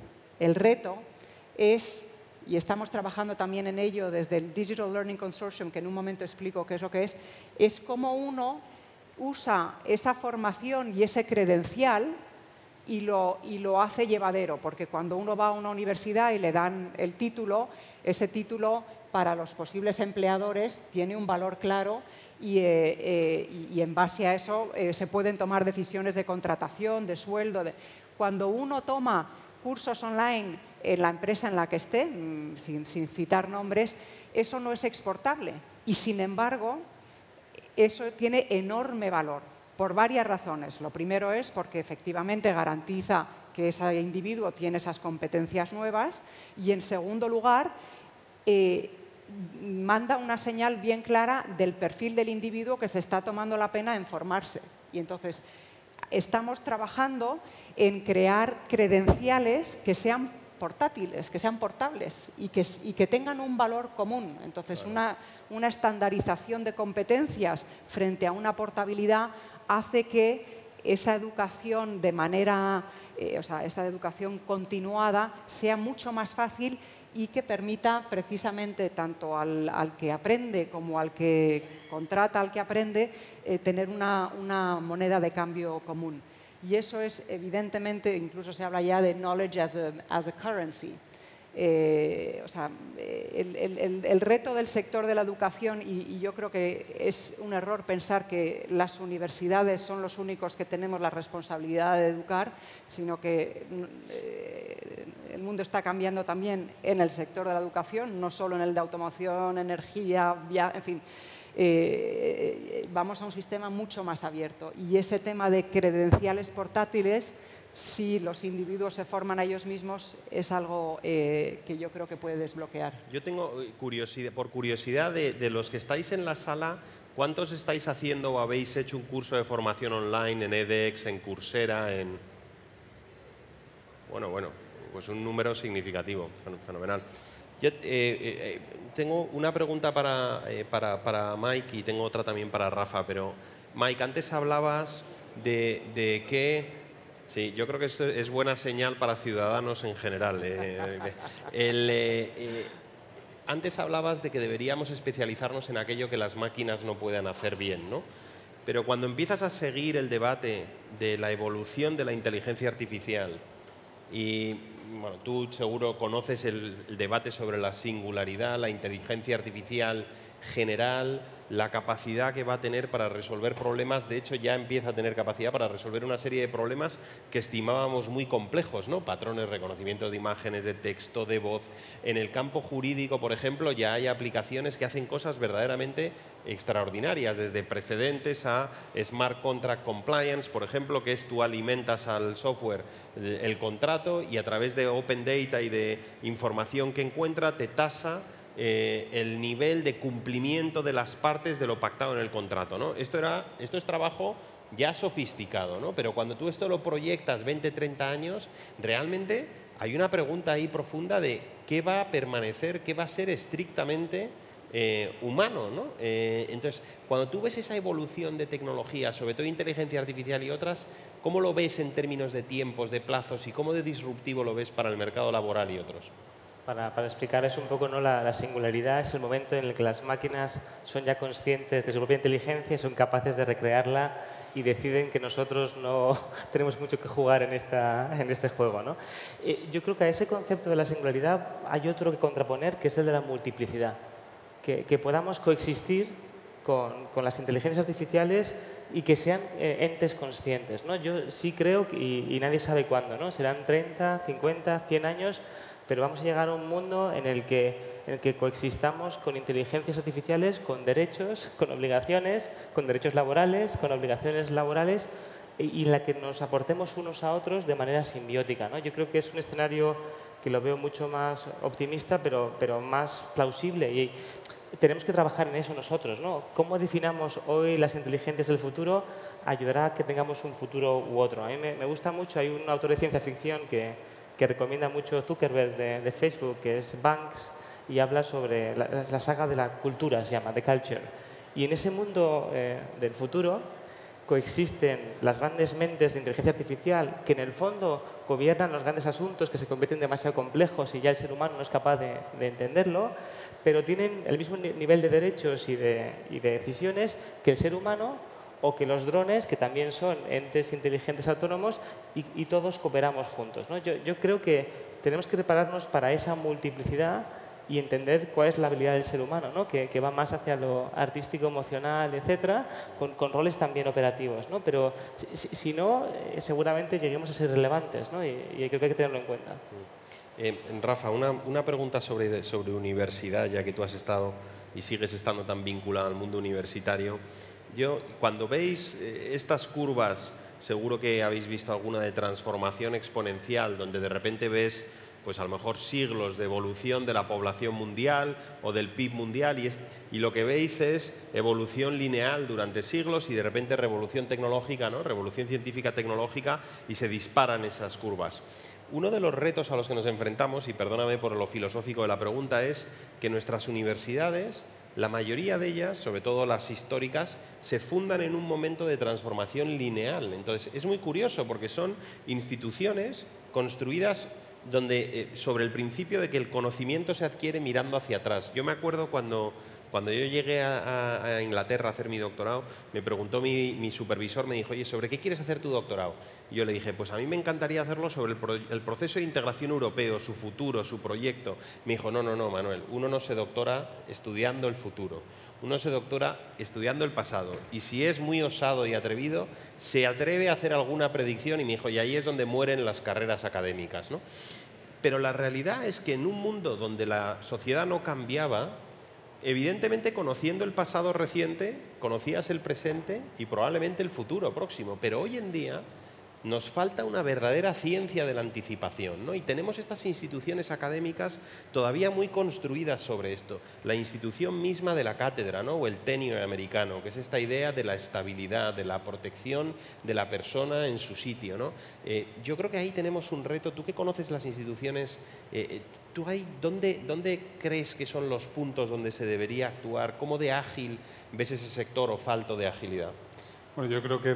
es, y estamos trabajando también en ello desde el Digital Learning Consortium, que en un momento explico qué es lo que es cómo uno usa esa formación y ese credencial y lo hace llevadero, porque cuando uno va a una universidad y le dan el título, ese título para los posibles empleadores tiene un valor claro y en base a eso se pueden tomar decisiones de contratación, de sueldo. Cuando uno toma cursos online en la empresa en la que esté, sin citar nombres, eso no es exportable y, sin embargo, eso tiene enorme valor por varias razones. Lo primero es porque efectivamente garantiza que ese individuo tiene esas competencias nuevas y, en segundo lugar, manda una señal bien clara del perfil del individuo que se está tomando la pena en formarse. Y entonces estamos trabajando en crear credenciales que sean portátiles, que sean portables y que tengan un valor común. Entonces, una estandarización de competencias frente a una portabilidad hace que esa educación esta educación continuada sea mucho más fácil y que permita precisamente tanto al que aprende como al que contrata al que aprende tener una moneda de cambio común. Y eso es, evidentemente, incluso se habla ya de knowledge as a currency. El reto del sector de la educación, y yo creo que es un error pensar que las universidades son los únicos que tenemos la responsabilidad de educar, sino que el mundo está cambiando también en el sector de la educación, no solo en el de automoción, energía, en fin. Vamos a un sistema mucho más abierto, y ese tema de credenciales portátiles, si los individuos se forman a ellos mismos, es algo que yo creo que puede desbloquear. Yo tengo curiosidad de los que estáis en la sala, ¿cuántos estáis haciendo o habéis hecho un curso de formación online en edX, en Coursera, Bueno, pues un número significativo, fenomenal. Yo tengo una pregunta para Mike y tengo otra también para Rafa, pero Mike, antes hablabas de que... Sí, yo creo que esto es buena señal para ciudadanos en general. Antes hablabas de que deberíamos especializarnos en aquello que las máquinas no puedan hacer bien, ¿no? Pero cuando empiezas a seguir el debate de la evolución de la inteligencia artificial, y bueno, tú seguro conoces el debate sobre la singularidad, la inteligencia artificial general, la capacidad que va a tener para resolver problemas. De hecho, ya empieza a tener capacidad para resolver una serie de problemas que estimábamos muy complejos, ¿no? Patrones, reconocimiento de imágenes, de texto, de voz. En el campo jurídico, por ejemplo, ya hay aplicaciones que hacen cosas verdaderamente extraordinarias, desde precedentes a Smart Contract Compliance, por ejemplo, que es tú alimentas al software el contrato y a través de Open Data y de información que encuentra te tasa el nivel de cumplimiento de las partes de lo pactado en el contrato, ¿no? Esto es trabajo ya sofisticado, ¿no? Pero cuando tú esto lo proyectas 20, 30 años, realmente hay una pregunta ahí profunda de qué va a permanecer, qué va a ser estrictamente humano, ¿no? Entonces, cuando tú ves esa evolución de tecnología, sobre todo inteligencia artificial y otras, ¿cómo lo ves en términos de tiempos, de plazos y cómo de disruptivo lo ves para el mercado laboral y otros? Para explicar un poco, ¿no? La singularidad es el momento en el que las máquinas son ya conscientes de su propia inteligencia y son capaces de recrearla y deciden que nosotros no tenemos mucho que jugar en este juego, ¿no? Yo creo que a ese concepto de la singularidad hay otro que contraponer, que es el de la multiplicidad. Que podamos coexistir con las inteligencias artificiales y que sean entes conscientes, ¿no? Yo sí creo, y nadie sabe cuándo, ¿no? Serán 30, 50, 100 años, pero vamos a llegar a un mundo en el que coexistamos con inteligencias artificiales, con derechos, con obligaciones, con derechos laborales, con obligaciones laborales, y en la que nos aportemos unos a otros de manera simbiótica, ¿no? Yo creo que es un escenario que lo veo mucho más optimista, pero más plausible. Y tenemos que trabajar en eso nosotros, ¿no? Cómo definamos hoy las inteligencias del futuro ayudará a que tengamos un futuro u otro. A mí me gusta mucho, hay un autor de ciencia ficción que recomienda mucho Zuckerberg de Facebook, que es Banks, y habla sobre la saga de la cultura, se llama, The Culture. Y en ese mundo del futuro coexisten las grandes mentes de inteligencia artificial que en el fondo gobiernan los grandes asuntos que se convierten demasiado complejos y ya el ser humano no es capaz de entenderlo, pero tienen el mismo nivel de derechos y de decisiones que el ser humano o que los drones, que también son entes inteligentes autónomos, y todos cooperamos juntos, ¿no? Yo creo que tenemos que prepararnos para esa multiplicidad y entender cuál es la habilidad del ser humano, ¿no? Que va más hacia lo artístico, emocional, etcétera, con roles también operativos, ¿no? Pero si no, seguramente lleguemos a ser relevantes, ¿no? Y creo que hay que tenerlo en cuenta. Rafa, una pregunta sobre universidad, ya que tú has estado y sigues estando tan vinculado al mundo universitario. Cuando veis estas curvas, seguro que habéis visto alguna de transformación exponencial, donde de repente ves, pues a lo mejor siglos de evolución de la población mundial o del PIB mundial y lo que veis es evolución lineal durante siglos y de repente revolución tecnológica, ¿no? Revolución científica tecnológica y se disparan esas curvas. Uno de los retos a los que nos enfrentamos, y perdóname por lo filosófico de la pregunta, es que nuestras universidades, la mayoría de ellas, sobre todo las históricas, se fundan en un momento de transformación lineal. Entonces, es muy curioso porque son instituciones construidas sobre el principio de que el conocimiento se adquiere mirando hacia atrás. Yo me acuerdo cuando yo llegué a Inglaterra a hacer mi doctorado, me preguntó mi supervisor, me dijo, oye, ¿sobre qué quieres hacer tu doctorado? Y yo le dije, pues a mí me encantaría hacerlo sobre el proceso de integración europeo, su futuro, su proyecto. Me dijo, no, Manuel, uno no se doctora estudiando el futuro, uno se doctora estudiando el pasado. Y si es muy osado y atrevido, se atreve a hacer alguna predicción y me dijo, y ahí es donde mueren las carreras académicas, ¿no? Pero la realidad es que en un mundo donde la sociedad no cambiaba, evidentemente, conociendo el pasado reciente, conocías el presente y probablemente el futuro próximo. Pero hoy en día nos falta una verdadera ciencia de la anticipación, ¿no? Y tenemos estas instituciones académicas todavía muy construidas sobre esto. La institución misma de la cátedra, ¿no? O el tenure americano, que es esta idea de la estabilidad, de la protección de la persona en su sitio, ¿no? Yo creo que ahí tenemos un reto. Tú que conoces las instituciones, ¿tú ahí dónde crees que son los puntos donde se debería actuar? ¿Cómo de ágil ves ese sector o falto de agilidad? Bueno, yo creo que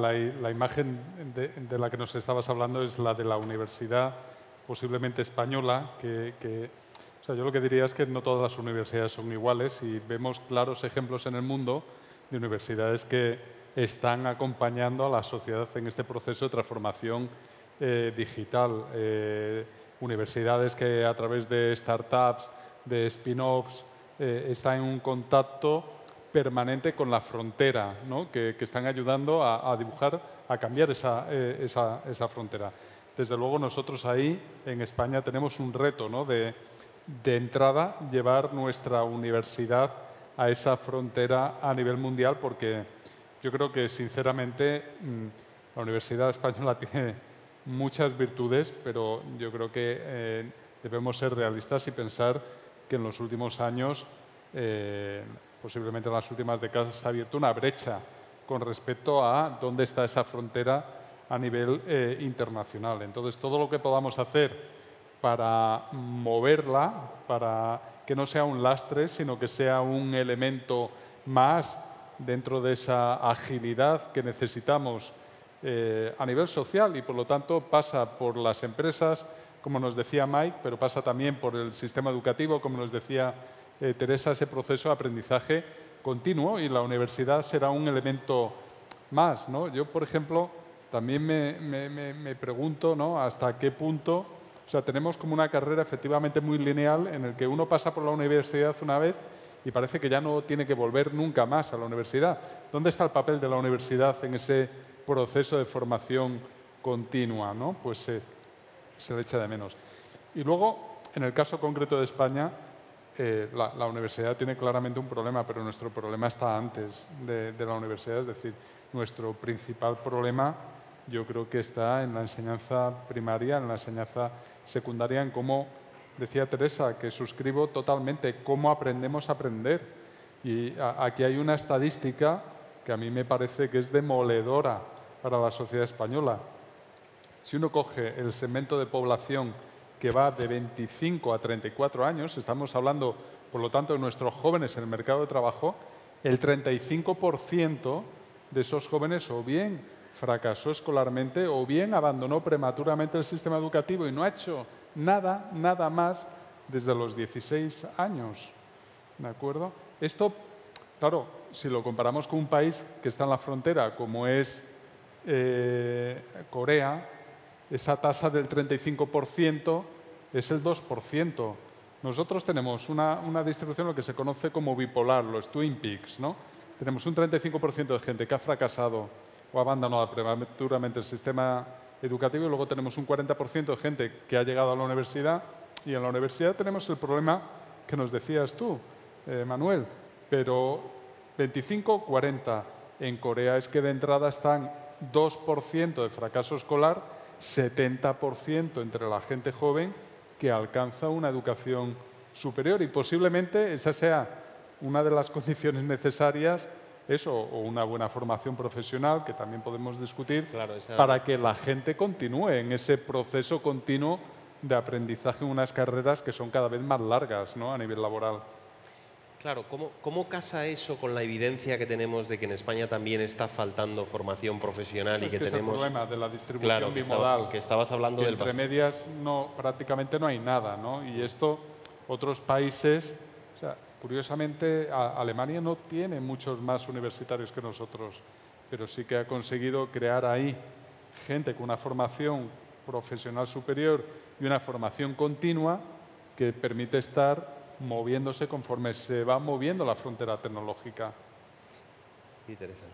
la imagen de la que nos estabas hablando es la de la universidad, posiblemente española, o sea, yo lo que diría es que no todas las universidades son iguales y vemos claros ejemplos en el mundo de universidades que están acompañando a la sociedad en este proceso de transformación digital. Universidades que a través de startups, de spin-offs, está en un contacto permanente con la frontera, ¿no? que están ayudando a dibujar, a cambiar esa frontera. Desde luego nosotros ahí en España tenemos un reto, ¿no? de entrada llevar nuestra universidad a esa frontera a nivel mundial, porque yo creo que sinceramente la Universidad Española tiene muchas virtudes, pero yo creo que debemos ser realistas y pensar que en los últimos años, posiblemente en las últimas décadas, se ha abierto una brecha con respecto a dónde está esa frontera a nivel internacional. Entonces, todo lo que podamos hacer para moverla, para que no sea un lastre, sino que sea un elemento más dentro de esa agilidad que necesitamos a nivel social y, por lo tanto, pasa por las empresas, como nos decía Mike, pero pasa también por el sistema educativo, como nos decía Teresa, ese proceso de aprendizaje continuo, y la universidad será un elemento más, ¿no? Yo, por ejemplo, también me pregunto, ¿no?, hasta qué punto, o sea, tenemos como una carrera efectivamente muy lineal en el que uno pasa por la universidad una vez y parece que ya no tiene que volver nunca más a la universidad. ¿Dónde está el papel de la universidad en ese proceso de formación continua, ¿no? Pues se le echa de menos. Y luego, en el caso concreto de España, la universidad tiene claramente un problema, pero nuestro problema está antes de la universidad. Es decir, nuestro principal problema yo creo que está en la enseñanza primaria, en la enseñanza secundaria, en cómo, decía Teresa, que suscribo totalmente, cómo aprendemos a aprender. Y aquí hay una estadística que a mí me parece que es demoledora para la sociedad española. Si uno coge el segmento de población que va de 25 a 34 años, estamos hablando, por lo tanto, de nuestros jóvenes en el mercado de trabajo, el 35% de esos jóvenes o bien fracasó escolarmente o bien abandonó prematuramente el sistema educativo y no ha hecho nada más desde los 16 años. ¿De acuerdo? Esto, claro, si lo comparamos con un país que está en la frontera, como es Corea, esa tasa del 35% es el 2%. Nosotros tenemos una distribución, lo que se conoce como bipolar, los Twin Peaks, ¿no? Tenemos un 35% de gente que ha fracasado o ha abandonado prematuramente el sistema educativo, y luego tenemos un 40% de gente que ha llegado a la universidad, y en la universidad tenemos el problema que nos decías tú, Manuel, pero 25-40. En Corea es que de entrada están 2% de fracaso escolar, 70% entre la gente joven que alcanza una educación superior, y posiblemente esa sea una de las condiciones necesarias, eso, o una buena formación profesional, que también podemos discutir, claro, para que la gente continúe en ese proceso continuo de aprendizaje en unas carreras que son cada vez más largas, ¿no?, a nivel laboral. Claro, ¿cómo casa eso con la evidencia que tenemos de que en España también está faltando formación profesional y que tenemos... Es el problema de la distribución bimodal. Que estabas hablando del... Entre medias prácticamente no hay nada, ¿no? Y esto, otros países... O sea, curiosamente, Alemania no tiene muchos más universitarios que nosotros, pero sí que ha conseguido crear ahí gente con una formación profesional superior y una formación continua que permite estar moviéndose conforme se va moviendo la frontera tecnológica. Interesante.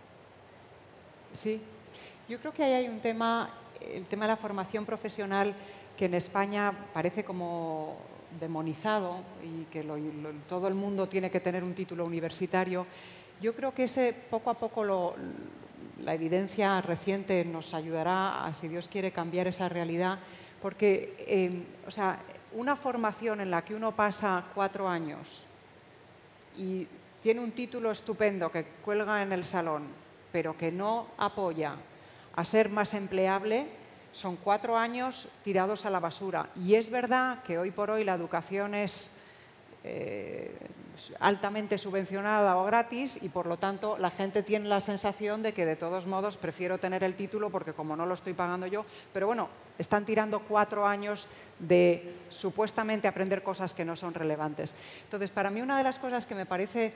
Sí, yo creo que ahí hay un tema, el tema de la formación profesional, que en España parece como demonizado y que todo el mundo tiene que tener un título universitario. Yo creo que ese poco a poco la evidencia reciente nos ayudará a, si Dios quiere, cambiar esa realidad, porque o sea, una formación en la que uno pasa 4 años y tiene un título estupendo que cuelga en el salón, pero que no apoya a ser más empleable, son 4 años tirados a la basura. Y es verdad que hoy por hoy la educación es altamente subvencionada o gratis, y por lo tanto la gente tiene la sensación de que de todos modos prefiero tener el título porque como no lo estoy pagando yo, pero bueno, están tirando 4 años de supuestamente aprender cosas que no son relevantes. Entonces, para mí una de las cosas que me parece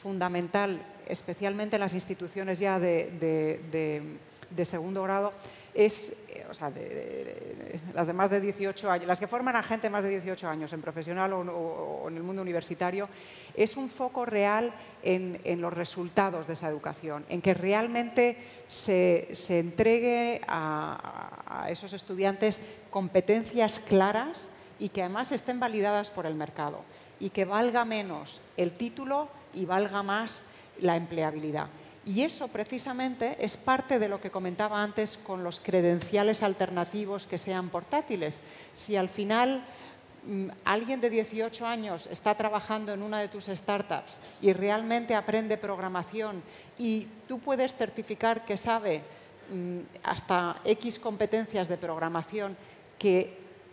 fundamental, especialmente en las instituciones ya de segundo grado, o sea, las de más de 18 años, las que forman a gente más de 18 años en profesional o en el mundo universitario, es un foco real en los resultados de esa educación, en que realmente se entregue a esos estudiantes competencias claras y que además estén validadas por el mercado y que valga menos el título y valga más la empleabilidad. Y eso precisamente es parte de lo que comentaba antes con los credenciales alternativos que sean portátiles. Si al final alguien de 18 años está trabajando en una de tus startups y realmente aprende programación y tú puedes certificar que sabe hasta X competencias de programación, que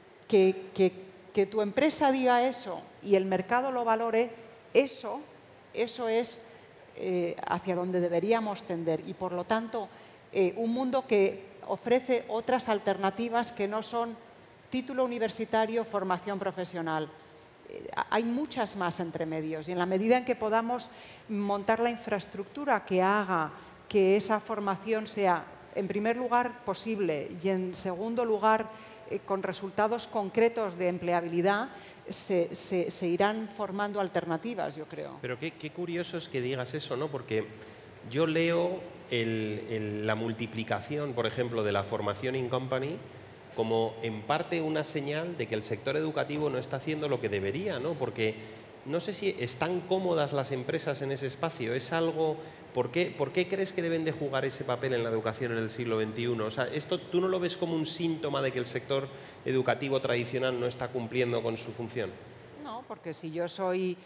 tu empresa diga eso y el mercado lo valore, eso es hacia donde deberíamos tender y, por lo tanto, un mundo que ofrece otras alternativas que no son título universitario, formación profesional. Hay muchas más entre medios y en la medida en que podamos montar la infraestructura que haga que esa formación sea, en primer lugar, posible y, en segundo lugar, con resultados concretos de empleabilidad, se irán formando alternativas, yo creo. Pero qué curioso es que digas eso, ¿no? Porque yo leo la multiplicación, por ejemplo, de la formación in company como en parte una señal de que el sector educativo no está haciendo lo que debería, ¿no? Porque no sé si están cómodas las empresas en ese espacio. Es algo... ¿Por qué crees que deben de jugar ese papel en la educación en el siglo XXI? O sea, ¿esto tú no lo ves como un síntoma de que el sector educativo tradicional no está cumpliendo con su función? No, porque si yo soy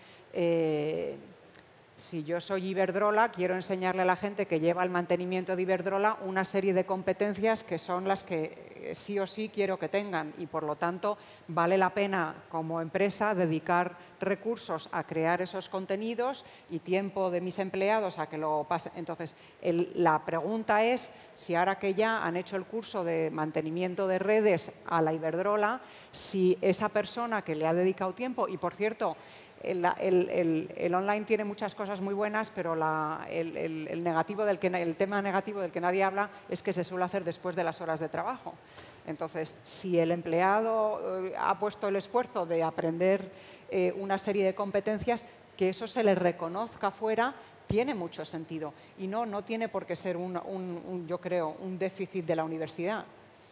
Iberdrola, quiero enseñarle a la gente que lleva el mantenimiento de Iberdrola una serie de competencias que son las que sí o sí quiero que tengan y, por lo tanto, vale la pena como empresa dedicar recursos a crear esos contenidos y tiempo de mis empleados a que lo pasen. Entonces, la pregunta es si ahora que ya han hecho el curso de mantenimiento de redes a la Iberdrola, si esa persona que le ha dedicado tiempo, y por cierto, el online tiene muchas cosas muy buenas, pero el tema negativo del que nadie habla es que se suele hacer después de las horas de trabajo. Entonces, si el empleado ha puesto el esfuerzo de aprender una serie de competencias, que eso se le reconozca fuera, tiene mucho sentido. Y no tiene por qué ser, yo creo, un déficit de la universidad.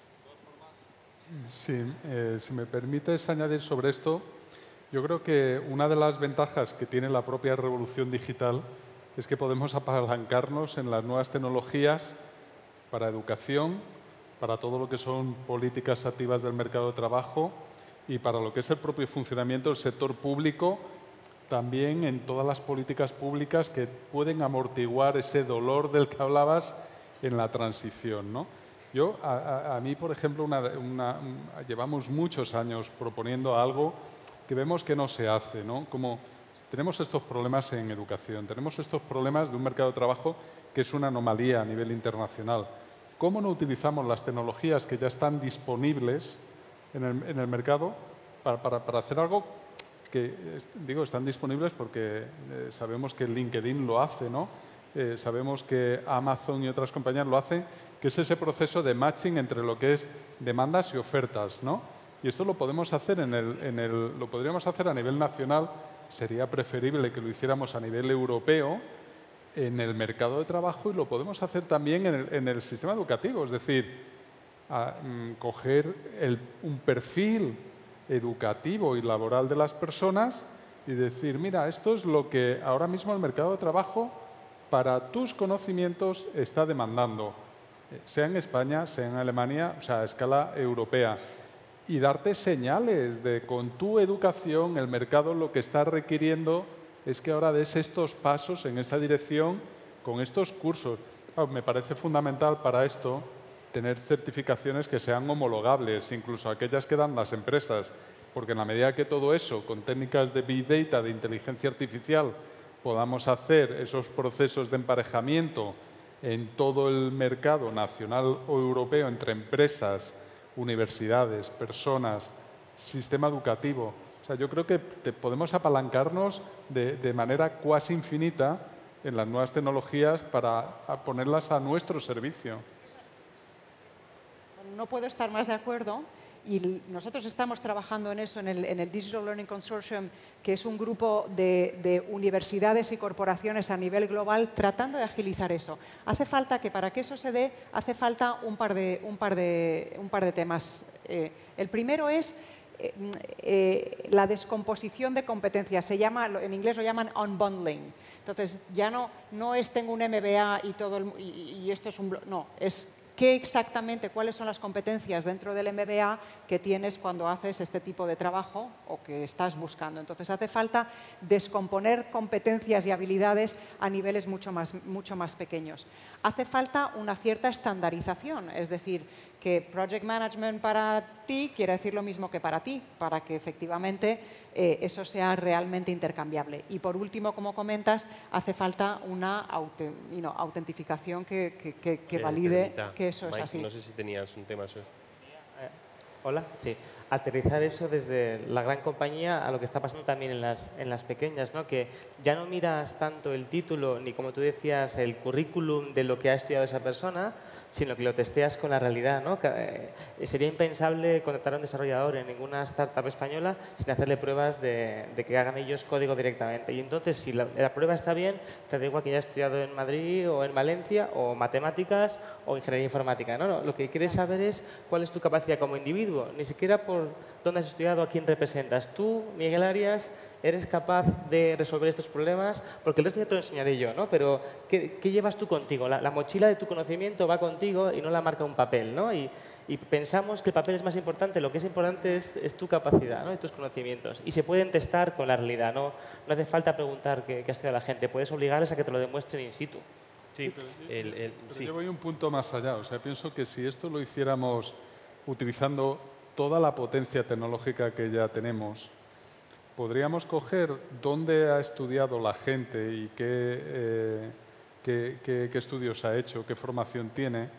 Sí, si me permites añadir sobre esto, yo creo que una de las ventajas que tiene la propia revolución digital es que podemos apalancarnos en las nuevas tecnologías para educación, para todo lo que son políticas activas del mercado de trabajo y para lo que es el propio funcionamiento del sector público, también en todas las políticas públicas que pueden amortiguar ese dolor del que hablabas en la transición, ¿no? Yo, a mí, por ejemplo, llevamos muchos años proponiendo algo que vemos que no se hace, ¿no? Como tenemos estos problemas en educación, tenemos estos problemas de un mercado de trabajo que es una anomalía a nivel internacional. ¿Cómo no utilizamos las tecnologías que ya están disponibles en el mercado para hacer algo que, digo, están disponibles porque sabemos que LinkedIn lo hace, ¿no? Sabemos que Amazon y otras compañías lo hacen, que es ese proceso de matching entre lo que es demandas y ofertas, ¿no? Y esto lo podemos hacer lo podríamos hacer a nivel nacional, sería preferible que lo hiciéramos a nivel europeo, en el mercado de trabajo, y lo podemos hacer también en el sistema educativo, es decir, coger un perfil educativo y laboral de las personas y decir, mira, esto es lo que ahora mismo el mercado de trabajo para tus conocimientos está demandando, sea en España, sea en Alemania, o sea, a escala europea. Y darte señales de con tu educación el mercado lo que está requiriendo es que ahora des estos pasos en esta dirección con estos cursos. Me parece fundamental para esto tener certificaciones que sean homologables, incluso aquellas que dan las empresas, porque en la medida que todo eso, con técnicas de Big Data, de inteligencia artificial, podamos hacer esos procesos de emparejamiento en todo el mercado nacional o europeo entre empresas, universidades, personas, sistema educativo. O sea, yo creo que podemos apalancarnos de manera cuasi infinita en las nuevas tecnologías para ponerlas a nuestro servicio. no puedo estar más de acuerdo. Y nosotros estamos trabajando en eso en el Digital Learning Consortium, que es un grupo de universidades y corporaciones a nivel global tratando de agilizar eso. Hace falta que para que eso se dé, hace falta un par de temas. El primero es la descomposición de competencias. En inglés lo llaman unbundling. Entonces, ya no es tengo un MBA y esto es un... No, es qué exactamente, cuáles son las competencias dentro del MBA que tienes cuando haces este tipo de trabajo o que estás buscando. Entonces, hace falta descomponer competencias y habilidades a niveles mucho más pequeños. Hace falta una cierta estandarización, es decir, que Project Management para ti quiere decir lo mismo que para ti, para que efectivamente eso sea realmente intercambiable. Y por último, como comentas, hace falta una autentificación que valide que eso Mike, es así. No sé si tenías un tema sobre... Hola, sí. Aterrizar eso desde la gran compañía a lo que está pasando también en las pequeñas, ¿no? Que ya no miras tanto el título ni, como tú decías, el currículum de lo que ha estudiado esa persona, sino que lo testeas con la realidad, ¿no? Sería impensable contratar a un desarrollador en ninguna startup española sin hacerle pruebas de que hagan ellos código directamente. Y entonces, si la prueba está bien, te da igual que haya estudiado en Madrid o en Valencia, o matemáticas o ingeniería informática, ¿no? Lo que quieres saber es cuál es tu capacidad como individuo, ni siquiera por dónde has estudiado, a quién representas. Tú, Miguel Arias, eres capaz de resolver estos problemas, porque el resto ya te lo enseñaré yo, ¿no? Pero ¿qué llevas tú contigo? La mochila de tu conocimiento va contigo y no la marca un papel, ¿no? Y pensamos que el papel es más importante, lo que es importante es tu capacidad, ¿no? Y tus conocimientos. Y se pueden testar con la realidad, no hace falta preguntar qué ha estudiado la gente, puedes obligarles a que te lo demuestren in situ. Sí, pero yo voy un punto más allá. O sea, pienso que si esto lo hiciéramos utilizando toda la potencia tecnológica que ya tenemos, podríamos coger dónde ha estudiado la gente y qué estudios ha hecho, qué formación tiene,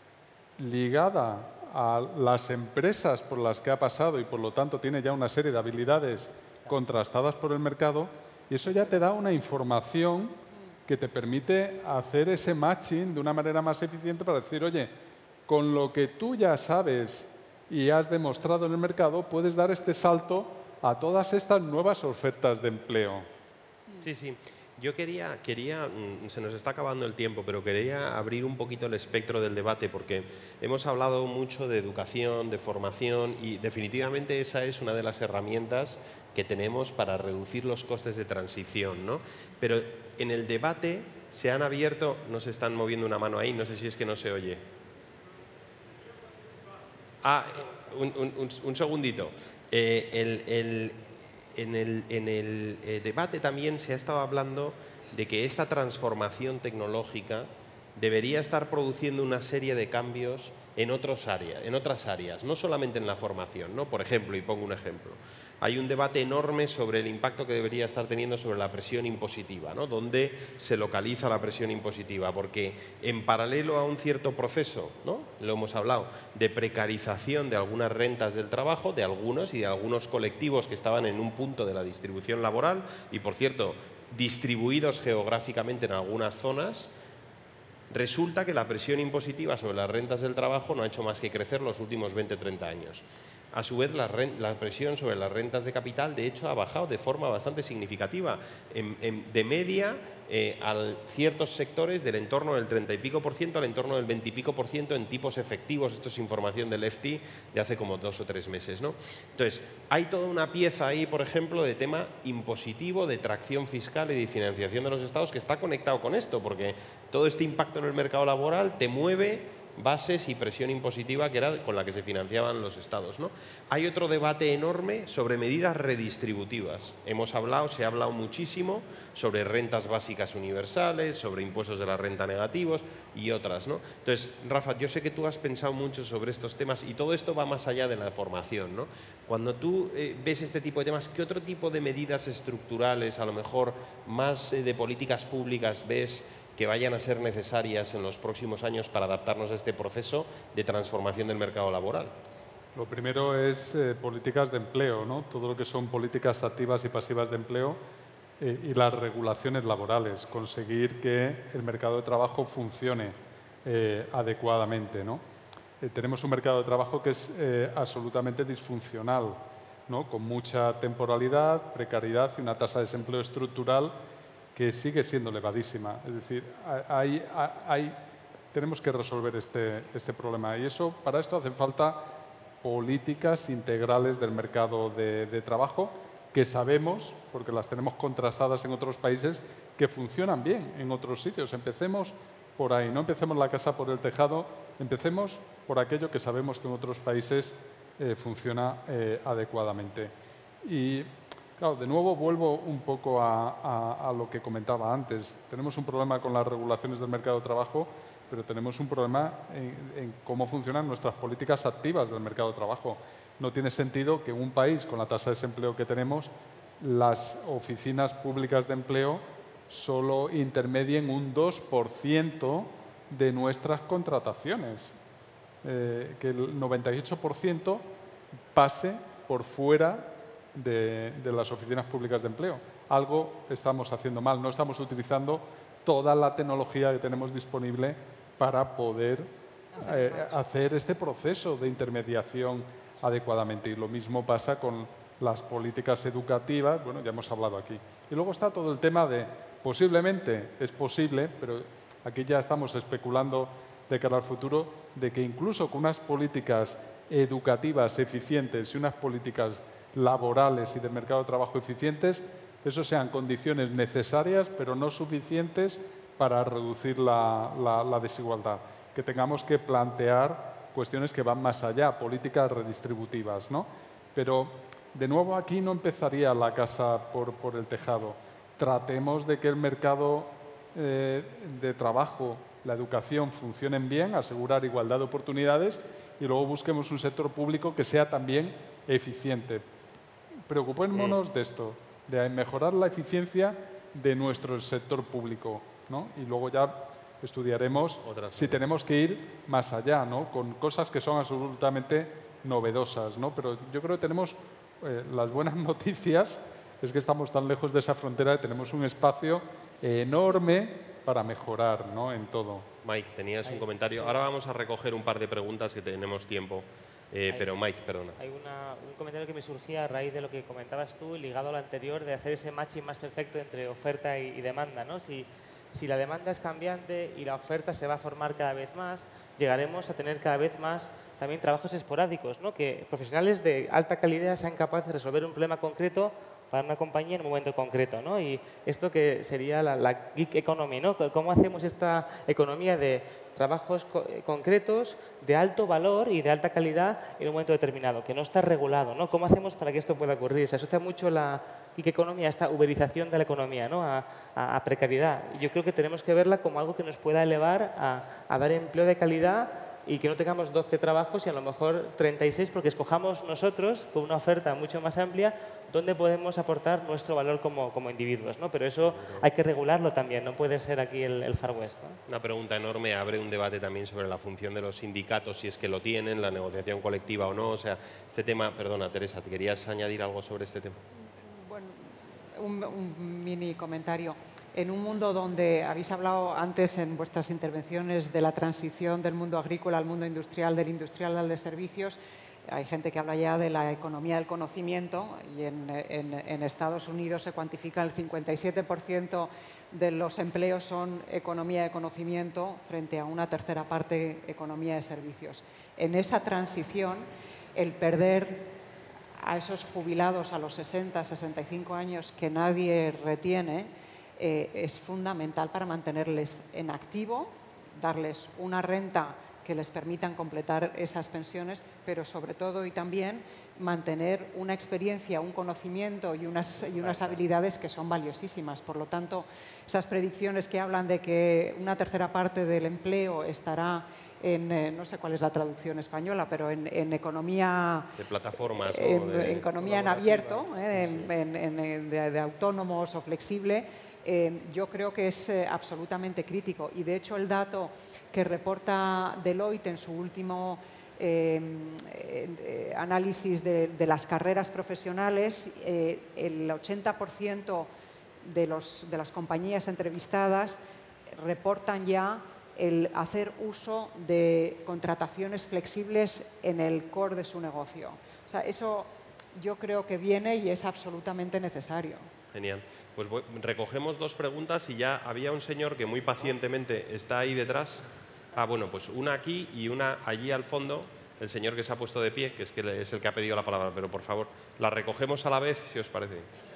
ligada a las empresas por las que ha pasado y por lo tanto tiene ya una serie de habilidades contrastadas por el mercado, y eso ya te da una información que te permite hacer ese matching de una manera más eficiente para decir, oye, con lo que tú ya sabes y has demostrado en el mercado, puedes dar este salto a todas estas nuevas ofertas de empleo. Sí, sí. Yo quería, se nos está acabando el tiempo, pero quería abrir un poquito el espectro del debate porque hemos hablado mucho de educación, de formación y definitivamente esa es una de las herramientas que tenemos para reducir los costes de transición, ¿no? Pero en el debate se han abierto, no se están moviendo una mano ahí, no sé si es que no se oye. Un segundito. En el debate también se ha estado hablando de que esta transformación tecnológica debería estar produciendo una serie de cambios en otras áreas, no solamente en la formación, ¿no? Por ejemplo, y pongo un ejemplo, hay un debate enorme sobre el impacto que debería estar teniendo sobre la presión impositiva, ¿no? ¿Dónde se localiza la presión impositiva? Porque en paralelo a un cierto proceso, ¿no? Lo hemos hablado, de precarización de algunas rentas del trabajo, de algunos y de algunos colectivos que estaban en un punto de la distribución laboral y, por cierto, distribuidos geográficamente en algunas zonas, resulta que la presión impositiva sobre las rentas del trabajo no ha hecho más que crecer los últimos 20 o 30 años. A su vez, la presión sobre las rentas de capital, de hecho, ha bajado de forma bastante significativa. De media, a ciertos sectores del entorno del 30 y pico por ciento al entorno del 20 y pico por ciento en tipos efectivos. Esto es información del FT de hace como 2 o 3 meses, ¿no? Entonces, hay toda una pieza ahí, por ejemplo, de tema impositivo, de tracción fiscal y de financiación de los estados que está conectado con esto, porque todo este impacto en el mercado laboral te mueve bases y presión impositiva que era con la que se financiaban los estados, ¿no? Hay otro debate enorme sobre medidas redistributivas. Se ha hablado muchísimo sobre rentas básicas universales, sobre impuestos de la renta negativos y otras, ¿no? Entonces, Rafa, yo sé que tú has pensado mucho sobre estos temas y todo esto va más allá de la formación, ¿no? Cuando tú ves este tipo de temas, ¿qué otro tipo de medidas estructurales, a lo mejor más de políticas públicas, ves que vayan a ser necesarias en los próximos años para adaptarnos a este proceso de transformación del mercado laboral? Lo primero es políticas de empleo, ¿no? Todo lo que son políticas activas y pasivas de empleo y las regulaciones laborales, conseguir que el mercado de trabajo funcione adecuadamente, ¿no? tenemos un mercado de trabajo que es absolutamente disfuncional, ¿no? Con mucha temporalidad, precariedad y una tasa de desempleo estructural que sigue siendo elevadísima. Es decir, tenemos que resolver este problema y para esto hacen falta políticas integrales del mercado de trabajo que sabemos, porque las tenemos contrastadas en otros países, que funcionan bien en otros sitios. Empecemos por ahí, no empecemos la casa por el tejado, empecemos por aquello que sabemos que en otros países funciona adecuadamente. Y claro, de nuevo vuelvo un poco a lo que comentaba antes. Tenemos un problema con las regulaciones del mercado de trabajo, pero tenemos un problema en cómo funcionan nuestras políticas activas del mercado de trabajo. No tiene sentido que en un país con la tasa de desempleo que tenemos, las oficinas públicas de empleo solo intermedien un 2% de nuestras contrataciones. Que el 98% pase por fuera de las oficinas públicas de empleo. Algo estamos haciendo mal, no estamos utilizando toda la tecnología que tenemos disponible para poder hacer este proceso de intermediación adecuadamente. Y lo mismo pasa con las políticas educativas, bueno, ya hemos hablado aquí. Y luego está todo el tema de, posiblemente es posible, pero aquí ya estamos especulando de cara al futuro, de que incluso con unas políticas educativas eficientes y unas políticas laborales y de mercado de trabajo eficientes, eso sean condiciones necesarias, pero no suficientes para reducir la desigualdad. Que tengamos que plantear cuestiones que van más allá, políticas redistributivas, ¿no? Pero, de nuevo, aquí no empezaría la casa por el tejado. Tratemos de que el mercado de trabajo, la educación funcionen bien, asegurar igualdad de oportunidades y luego busquemos un sector público que sea también eficiente. Preocupémonos de esto, de mejorar la eficiencia de nuestro sector público, ¿no? Y luego ya estudiaremos si tenemos que ir más allá, ¿no? Con cosas que son absolutamente novedosas, ¿no? Pero yo creo que tenemos las buenas noticias es que estamos tan lejos de esa frontera que tenemos un espacio enorme para mejorar, ¿no? En todo. Mike, tenías un comentario. Ahora vamos a recoger un par de preguntas que tenemos tiempo. Pero Mike, perdona. Hay un comentario que me surgía a raíz de lo que comentabas tú, ligado a lo anterior, de hacer ese matching más perfecto entre oferta y demanda, ¿no? Si la demanda es cambiante y la oferta se va a formar cada vez más, llegaremos a tener cada vez más también trabajos esporádicos, ¿no? Que profesionales de alta calidad sean capaces de resolver un problema concreto para una compañía en un momento concreto, ¿no? Y esto que sería la gig economy, ¿no? ¿Cómo hacemos esta economía de trabajos concretos de alto valor y de alta calidad en un momento determinado, que no está regulado, ¿no? ¿Cómo hacemos para que esto pueda ocurrir? Se asocia mucho la gig economy a esta uberización de la economía, ¿no? A precariedad. Yo creo que tenemos que verla como algo que nos pueda elevar a dar empleo de calidad y que no tengamos 12 trabajos y a lo mejor 36 porque escojamos nosotros con una oferta mucho más amplia dónde podemos aportar nuestro valor como individuos, ¿no? Pero eso hay que regularlo también, no puede ser aquí el Far West, ¿no? Una pregunta enorme, abre un debate también sobre la función de los sindicatos, si es que lo tienen, la negociación colectiva o no. O sea, este tema, perdona Teresa, ¿te querías añadir algo sobre este tema? Bueno, un mini comentario. En un mundo donde habéis hablado antes en vuestras intervenciones de la transición del mundo agrícola al mundo industrial, del industrial al de servicios, hay gente que habla ya de la economía del conocimiento y en Estados Unidos se cuantifica el 57% de los empleos son economía de conocimiento frente a una tercera parte economía de servicios. En esa transición, el perder a esos jubilados a los 60, 65 años que nadie retiene, es fundamental para mantenerles en activo, darles una renta que les permitan completar esas pensiones, pero sobre todo y también mantener una experiencia, un conocimiento y unas habilidades que son valiosísimas. Por lo tanto, esas predicciones que hablan de que una tercera parte del empleo estará en, no sé cuál es la traducción española, pero en economía... De plataformas. En economía en abierto, de autónomos o flexible, yo creo que es absolutamente crítico. Y de hecho el dato que reporta Deloitte en su último análisis de las carreras profesionales, el 80% de las compañías entrevistadas reportan ya el hacer uso de contrataciones flexibles en el core de su negocio. O sea, eso yo creo que viene y es absolutamente necesario. Genial. Pues recogemos dos preguntas y ya había un señor que muy pacientemente está ahí detrás. Ah, bueno, pues una aquí y una allí al fondo. El señor que se ha puesto de pie, que es el que ha pedido la palabra, pero por favor, la recogemos a la vez, si os parece.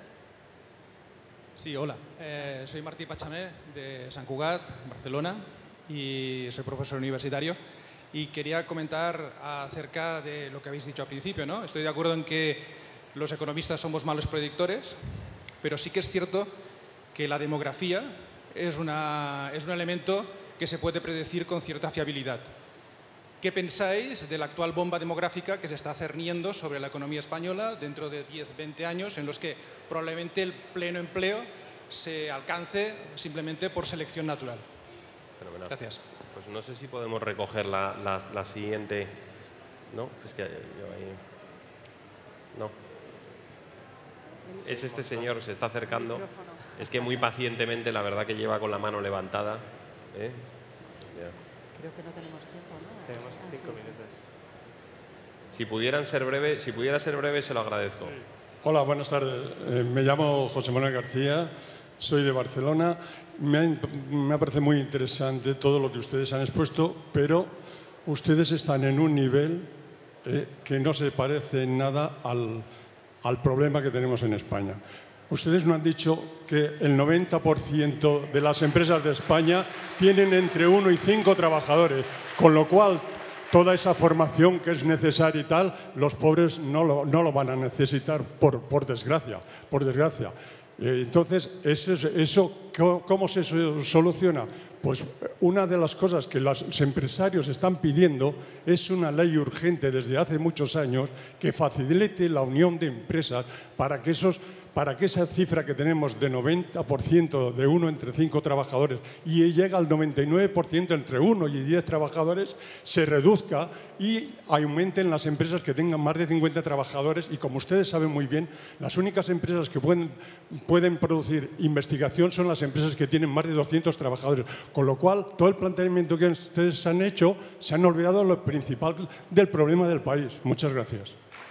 Sí, hola. Soy Martí Pachamé, de Sant Cugat, Barcelona, y soy profesor universitario. Y quería comentar acerca de lo que habéis dicho al principio, ¿no? Estoy de acuerdo en que los economistas somos malos predictores, pero sí que es cierto que la demografía es un elemento que se puede predecir con cierta fiabilidad. ¿Qué pensáis de la actual bomba demográfica que se está cerniendo sobre la economía española dentro de 10, 20 años, en los que probablemente el pleno empleo se alcance simplemente por selección natural? Fenomenal. Gracias. Pues no sé si podemos recoger la siguiente. ¿No? Es que yo ahí... No. Es este señor, se está acercando. Es que muy pacientemente, la verdad que lleva con la mano levantada. Ya. Creo que no tenemos tiempo, ¿no? Tenemos 5 minutos. Si pudiera ser breve, se lo agradezco. Hola, buenas tardes. Me llamo José Manuel García, soy de Barcelona. Me parece muy interesante todo lo que ustedes han expuesto, pero ustedes están en un nivel que no se parece en nada al problema que tenemos en España. Ustedes no han dicho que el 90% de las empresas de España tienen entre 1 y 5 trabajadores, con lo cual toda esa formación que es necesaria y tal, los pobres no lo van a necesitar, por desgracia. Entonces, eso, ¿cómo se soluciona? Pues una de las cosas que los empresarios están pidiendo es una ley urgente desde hace muchos años que facilite la unión de empresas para que esa cifra que tenemos de 90% de 1 entre 5 trabajadores y llega al 99% entre 1 y 10 trabajadores se reduzca y aumenten las empresas que tengan más de 50 trabajadores. Y como ustedes saben muy bien, las únicas empresas que pueden producir investigación son las empresas que tienen más de 200 trabajadores. Con lo cual, todo el planteamiento que ustedes han hecho, se han olvidado lo principal del problema del país. Muchas gracias.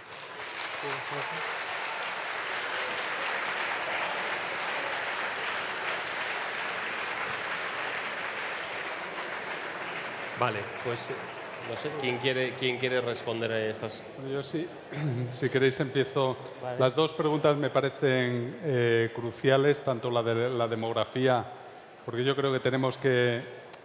Vale, pues no sé, ¿quién quiere responder a estas? Yo sí, si queréis empiezo. Vale. Las dos preguntas me parecen cruciales, tanto la de la demografía, porque yo creo que tenemos que...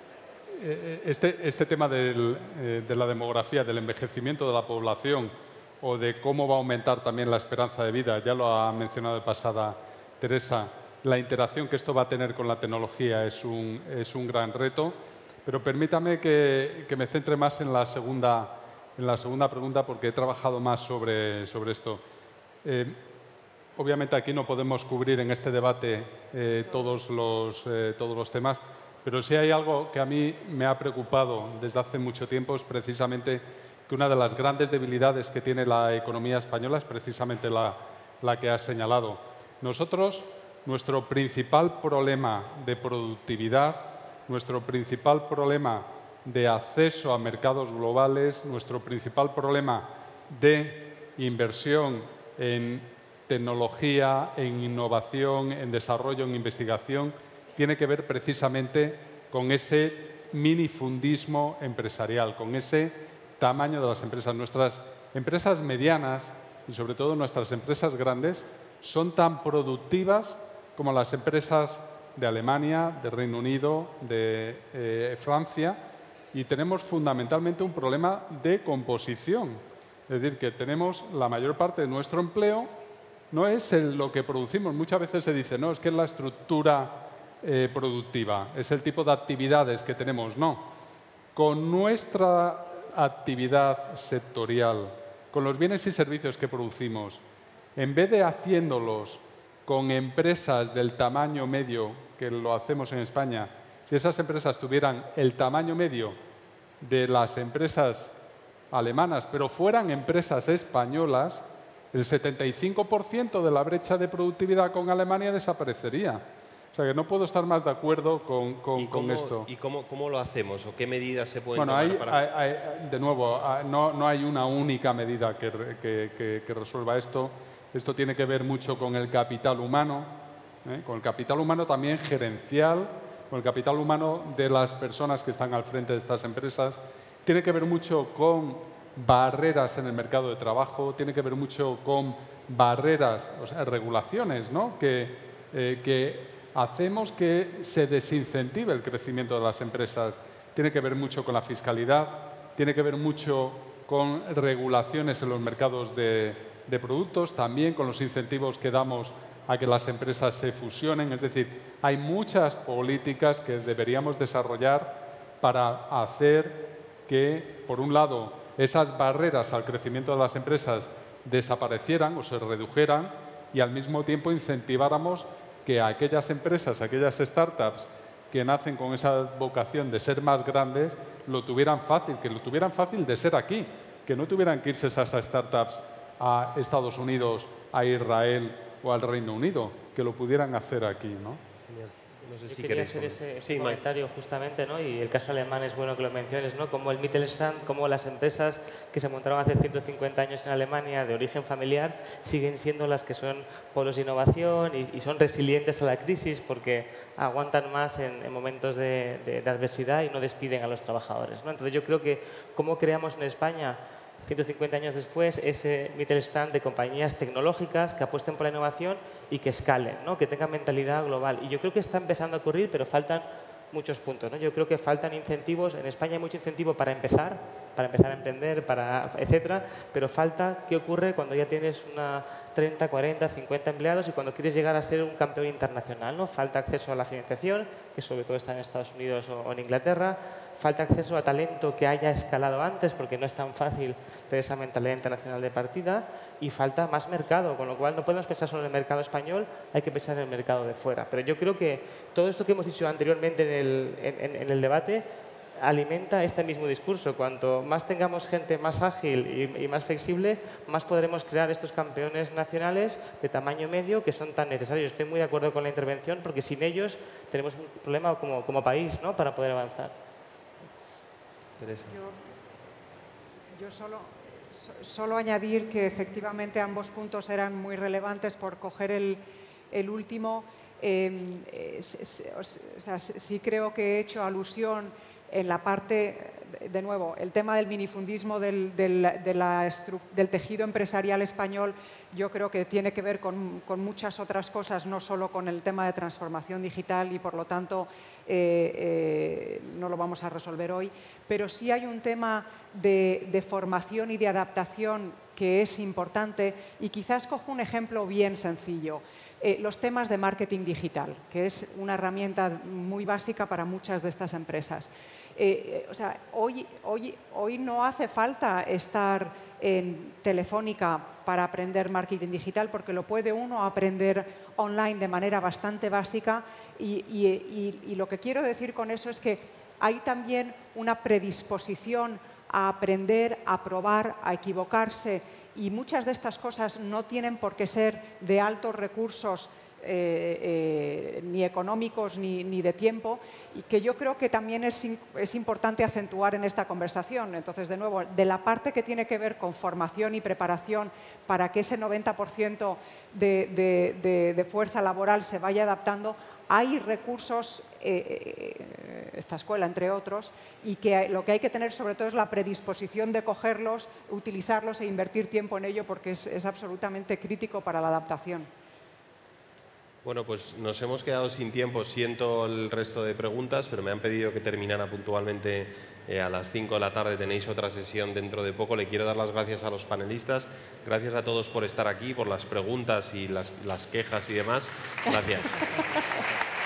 Este tema de la demografía, del envejecimiento de la población o de cómo va a aumentar también la esperanza de vida, ya lo ha mencionado de pasada Teresa, la interacción que esto va a tener con la tecnología es un gran reto. Pero permítame que me centre más en la segunda pregunta porque he trabajado más sobre esto. Obviamente aquí no podemos cubrir en este debate todos los temas, pero sí hay algo que a mí me ha preocupado desde hace mucho tiempo, es precisamente que una de las grandes debilidades que tiene la economía española es precisamente la que has señalado. Nuestro principal problema de productividad, nuestro principal problema de acceso a mercados globales, nuestro principal problema de inversión en tecnología, en innovación, en desarrollo, en investigación, tiene que ver precisamente con ese minifundismo empresarial, con ese tamaño de las empresas. Nuestras empresas medianas y sobre todo nuestras empresas grandes son tan productivas como las empresas de Alemania, de Reino Unido, de Francia, y tenemos fundamentalmente un problema de composición. Es decir, que tenemos la mayor parte de nuestro empleo, no es lo que producimos. Muchas veces se dice, no, es que es la estructura productiva, es el tipo de actividades que tenemos. No, con nuestra actividad sectorial, con los bienes y servicios que producimos, en vez de haciéndolos con empresas del tamaño medio que lo hacemos en España, si esas empresas tuvieran el tamaño medio de las empresas alemanas, pero fueran empresas españolas, el 75% de la brecha de productividad con Alemania desaparecería. O sea, que no puedo estar más de acuerdo con esto. ¿Y cómo lo hacemos? ¿O qué medidas se pueden Bueno, tomar para...? de nuevo, no hay una única medida que resuelva esto. Esto tiene que ver mucho con el capital humano, con el capital humano también gerencial, con el capital humano de las personas que están al frente de estas empresas. Tiene que ver mucho con barreras en el mercado de trabajo, tiene que ver mucho con barreras, o sea, regulaciones, ¿no? que hacemos que se desincentive el crecimiento de las empresas. Tiene que ver mucho con la fiscalidad, tiene que ver mucho con regulaciones en los mercados de productos, también con los incentivos que damos a que las empresas se fusionen. Es decir, hay muchas políticas que deberíamos desarrollar para hacer que, por un lado, esas barreras al crecimiento de las empresas desaparecieran o se redujeran y al mismo tiempo incentiváramos que aquellas empresas, aquellas startups que nacen con esa vocación de ser más grandes, lo tuvieran fácil, que lo tuvieran fácil de ser aquí, que no tuvieran que irse esas startups a Estados Unidos, a Israel o al Reino Unido, que lo pudieran hacer aquí, ¿no? No sé Yo si quería queréis... hacer ese Sí, Mike. comentario justamente, ¿no? Y el caso alemán es bueno que lo menciones, ¿no? Como el Mittelstand, como las empresas que se montaron hace 150 años en Alemania de origen familiar siguen siendo las que son polos de innovación y son resilientes a la crisis porque aguantan más en momentos de adversidad y no despiden a los trabajadores, ¿no? Entonces yo creo que cómo creamos en España 150 años después, ese Mittelstand de compañías tecnológicas que apuesten por la innovación y que escalen, ¿no? Que tengan mentalidad global. Y yo creo que está empezando a ocurrir, pero faltan muchos puntos, ¿no? Yo creo que faltan incentivos. En España hay mucho incentivo para empezar a emprender, etcétera, pero falta qué ocurre cuando ya tienes una 30, 40, 50 empleados y cuando quieres llegar a ser un campeón internacional, ¿no? Falta acceso a la financiación, que sobre todo está en Estados Unidos o en Inglaterra. Falta acceso a talento que haya escalado antes, porque no es tan fácil tener esa mentalidad internacional de partida, y falta más mercado, con lo cual no podemos pensar solo en el mercado español, hay que pensar en el mercado de fuera. Pero yo creo que todo esto que hemos dicho anteriormente en el debate alimenta este mismo discurso. Cuanto más tengamos gente más ágil y más flexible, más podremos crear estos campeones nacionales de tamaño medio que son tan necesarios. Estoy muy de acuerdo con la intervención, porque sin ellos tenemos un problema como país, ¿no? Para poder avanzar. Yo solo añadir que efectivamente ambos puntos eran muy relevantes. Por coger el último, sí creo que he hecho alusión en la parte, de nuevo, el tema del minifundismo del tejido empresarial español. Yo creo que tiene que ver con muchas otras cosas, no solo con el tema de transformación digital, y por lo tanto no lo vamos a resolver hoy. Pero sí hay un tema de formación y de adaptación que es importante, y quizás cojo un ejemplo bien sencillo. Los temas de marketing digital, que es una herramienta muy básica para muchas de estas empresas. O sea, hoy no hace falta estar en Telefónica para aprender marketing digital, porque lo puede uno aprender online de manera bastante básica, y lo que quiero decir con eso es que hay también una predisposición a aprender, a probar, a equivocarse, y muchas de estas cosas no tienen por qué ser de altos recursos ni económicos ni de tiempo, y que yo creo que también es importante acentuar en esta conversación. Entonces, de nuevo, de la parte que tiene que ver con formación y preparación para que ese 90% de fuerza laboral se vaya adaptando, hay recursos, esta escuela entre otros, y que lo que hay que tener sobre todo es la predisposición de cogerlos, utilizarlos e invertir tiempo en ello, porque es absolutamente crítico para la adaptación. Bueno, pues nos hemos quedado sin tiempo. Siento el resto de preguntas, pero me han pedido que terminara puntualmente a las 5 de la tarde. Tenéis otra sesión dentro de poco. Le quiero dar las gracias a los panelistas. Gracias a todos por estar aquí, por las preguntas y las quejas y demás. Gracias.